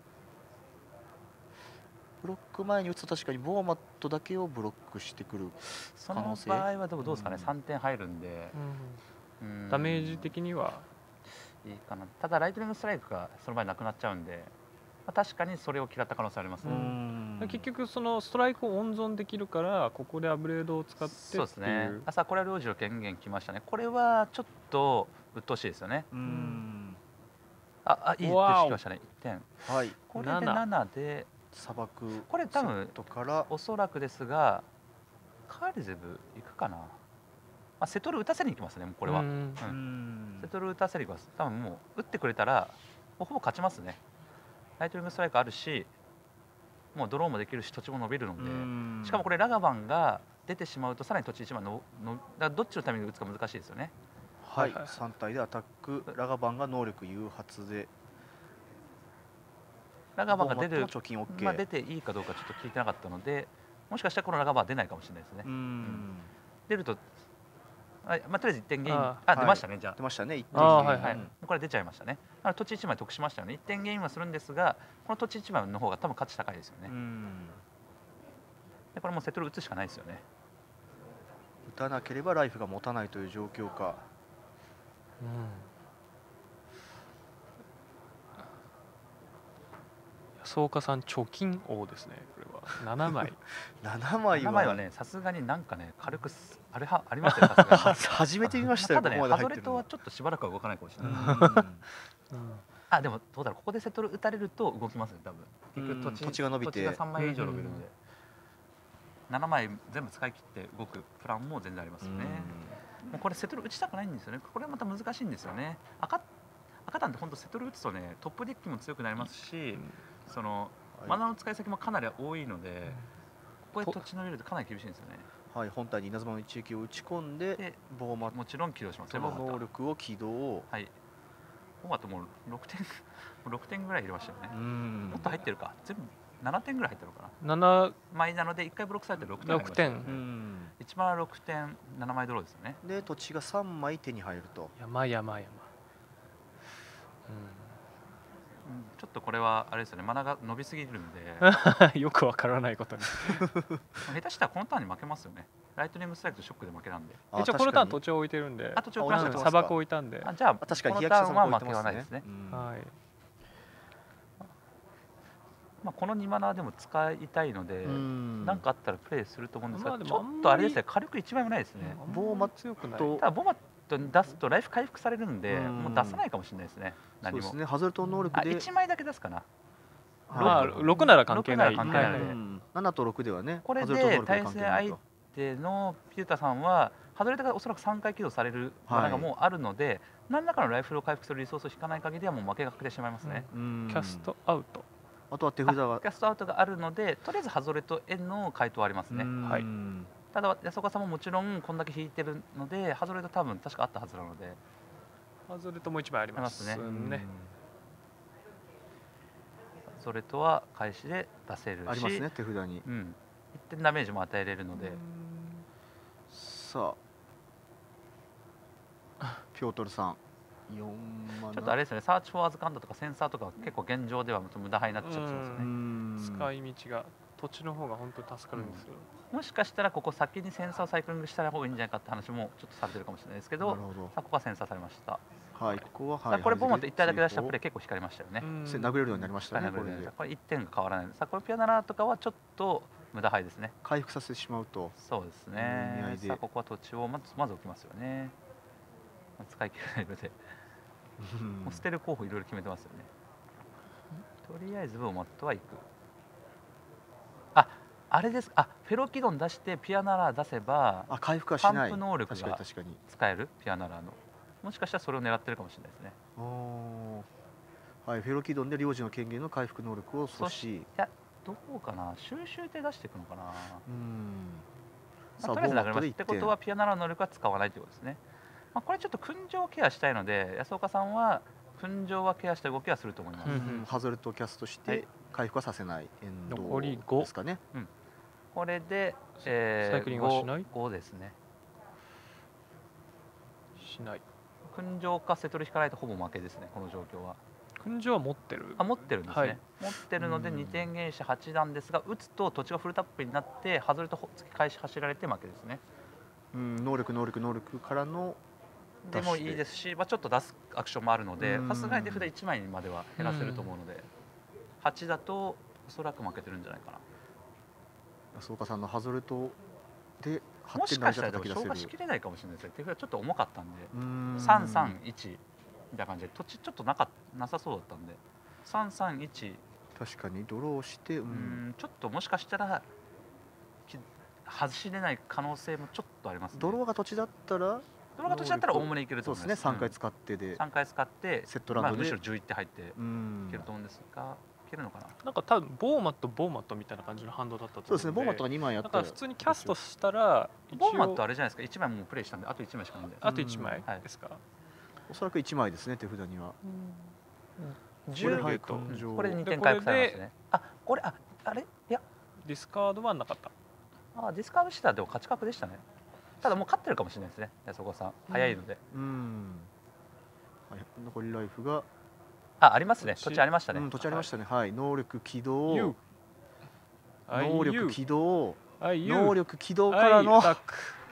ブロック前に打つと確かにボーマットだけをブロックしてくる。 その可能性場合はでもどうですかね、 うんさんてん入るんでうんダメージ的にはいいかなただライトニングストライクがその場合なくなっちゃうんで、まあ、確かにそれを嫌った可能性ありますうね、 ん結局そのストライクを温存できるからここでアブレードを使ってっていうそうですね朝これは領事の権限来ましたねこれはちょっと鬱陶しいですよねうんああいいわお出てきましたねいってんはいこれでななななで砂漠これ多分セットからおそらくですがカールゼブ行くかな、まあ、セトル打たせに行きますねもうこれは、 うんうんうんセトル打たせに行きます多分もう打ってくれたらもうほぼ勝ちますねライトニングストライクあるしもうドローもできるし土地も伸びるのでうんしかもこれラガバンが出てしまうとさらに土地いちまいののだからどっちのタイミングで打つか難しいですよねはい、 はいはいさん体でアタックラガバンが能力誘発でラガバンが出るボーマットも貯金 OK、 まあ、出ていいかどうかちょっと聞いてなかったのでもしかしたらこのラガバンは出ないかもしれないですね、 うん出るとあ、まあ、とりあえずいってんゲインああー出ましたね、じゃ出ましたね一あーはいはいあ、はい、これ出ちゃいましたねあの土地いちまい得しましたよねいってんゲインはするんですがこの土地いちまいの方が多分価値高いですよね、 うんでこれもうセトル打つしかないですよね打たなければライフが持たないという状況か。 安岡さん貯金王ですねこれはななまいななまいは名前はねさすがになんかね軽くすあれはありますよさすがには初めて見ましたよ、 ただねここまでハズレ入ってるのはとはちょっとしばらくは動かないかもしれない、 うんあでもどうだろうここでセトル打たれると動きますね多分うん結局土地土地が伸びて土地がさんまい以上伸びるのうんで、ななまい全部使い切って動くプランも全然ありますよね、もうこれセトル打ちたくないんですよねこれまた難しいんですよね赤赤単って本当セトル打つとねトップデッキも強くなりますし、そのはいマナの使い先もかなり多いので、ここで土地伸びるとかなり厳しいんですよねはい、本体に稲妻の一撃を打ち込んででボーマッもちろん起動しますトのねボーマット能力を起動。 はいボーマットもうろくてんもうろくてんぐらい入れましたよね、 んもっと入ってるか全部ななてんぐらい入ってるのかななな枚なのでいっかいブロックされてろくてん入りましたよねろくてんうんいちマナろくてんななまいドローですよねで土地がさんまい手に入ると。 山山山うんちょっとこれはあれですよねマナが伸びすぎるんでうんよくわからないことに下手したらこのターンに負けますよねライトニングストライクとショックで負けなんであ一応このターン確か土地を置いてるんであとちょっとあ置いてますか砂漠置いたんであじゃあにあ確かにこ日焼けしたのターンは負けはないですね、 うんはいまあ、このにマナはでも使いたいのでうん何かあったらプレイすると思うんですが、 まあでちょもあんまりっとあれですね軽くいちまいもないですね、 ボーマッ強くないトただボマットに出すとライフ回復されるんでうんもう出さないかもしれないですねそう何もですねハズレット能力あでいちまいだけ出すかなまあはいろくなら関係ないろくなら関係ないうんななとろくではねこれハズレット能で力で関係ないと。 でのピュータさんは外れたがおそらくさんかい起動されるマナがもうあるので、何らかのライフルを回復するリソースを引かない限りはもう負けが確定してしまいますね、 うんキャストアウトあとは手札があキャストアウトがあるのでとりあえずハズレと円の回答はありますね、 はいうんただ安岡さんももちろんこんだけ引いてるのでハズレと多分確かあったはずなのでハズレともう一枚ありますありますねそれとは開始で出せるしありますね手札に。 うん、いってんダメージも与えれるので、 さあピョートルさんよんマナちょっとあれですねサーチフォーアズカンダとかセンサーとかは結構現状では無駄になっちゃってますようね、 ん使い道が土地の方が本当に助かるんですよもしかしたらここ先にセンサーをサイクリングした方がいいんじゃないかって話もちょっとされてるかもしれないですけどなるほどさあここはセンサーされました、 はいここはさあはいこれボーマットいったいだけ出した追プレー結構光りましたよね、 うんせ殴れるようになりましたねこれで。 これいってんが変わらないさあこれピアナラとかはちょっと無駄敗ですね。 回復させてしまうと。 そうです意味合い。でねさあここは土地をまずまず置きますよね。まあ使い切れないのでもう捨てる候補いろいろ決めてますよね。とりあえずボーマットは行く。あ、あれです。あ、フェロキドン出してピアナラ出せばあ、回復はしない。 還付能力確かにが確かに。 使えるピアナラの。もしかしたらそれを狙ってるかもしれないですね。 おー、はい、フェロキドンで領事の権限の回復能力を阻止。 いや、どうかな、収集手出していくのかな。 うん。 まあ、とりあえず流れます。 ボーマットでってことはピアナラの能力は使わないということですね。まあ、これちょっと訓情をケアしたいので安岡さんは訓情はケアした動きはすると思います。 うんうんハズレットをキャストしはいて回復はさせないエンド残りごですかね。 これで、えー、 サイクリングはしないごですね。 しない。 訓情か瀬戸り引かないとほぼ負けですね、この状況は。 訓示は持ってる。 あ、持ってるんですね。 はい持ってるのでうんにてん原子はち段ですが、打つと土地がフルタップになって外れと突き返し走られて負けですね。 うん能力能力能力からのでもいいですし、まあ、ちょっと出すアクションもあるのでうんさすがに手札いちまいまでは減らせると思うので、はちだとおそらく負けてるんじゃないかな。 安岡さんのハズレットではもってん成しかしたらでも田書き出せる。 消化しきれないかもしれないですね。手札ちょっと重かったんでうんさんさんいちみたいな感じで土地ちょっとなかなさそうだったんでさんさんいち、 確かにドローして、う、 うんんちょっともしかしたらき外しれない可能性もちょっとありますね。 ドローが土地だったらドローが土地だったらおおむねいけるとそうですね、 思います。 さんかい使ってで、 さんかい使ってセットランドでまあむしろじゅういって入っていうんけると思うんですが、いけるのかな。 なんか多分ボーマットボーマットみたいな感じのハンドだったと思そうですね、ボーマットががにまいあっただから普通にキャストしたら一ボーマット応あれじゃないですか、いちまいもうプレイしたんであといちまいしかないんで。 あといちまいはいですか。 おそらくいちまいですね、手札には。 じゅうこれはいと感情これでにてん回復されますね。あ、これああれいやディスカードはなかった。 あディスカードしたらでも勝ち確でしたね。ただもう勝ってるかもしれないですね、安岡さん早いので。 うん、はい、残りライフが、 あありますね、 土地土地ありましたね。 うん、土地ありましたね、はい、能力起動、 You 能力起動、能能力起動からのアタック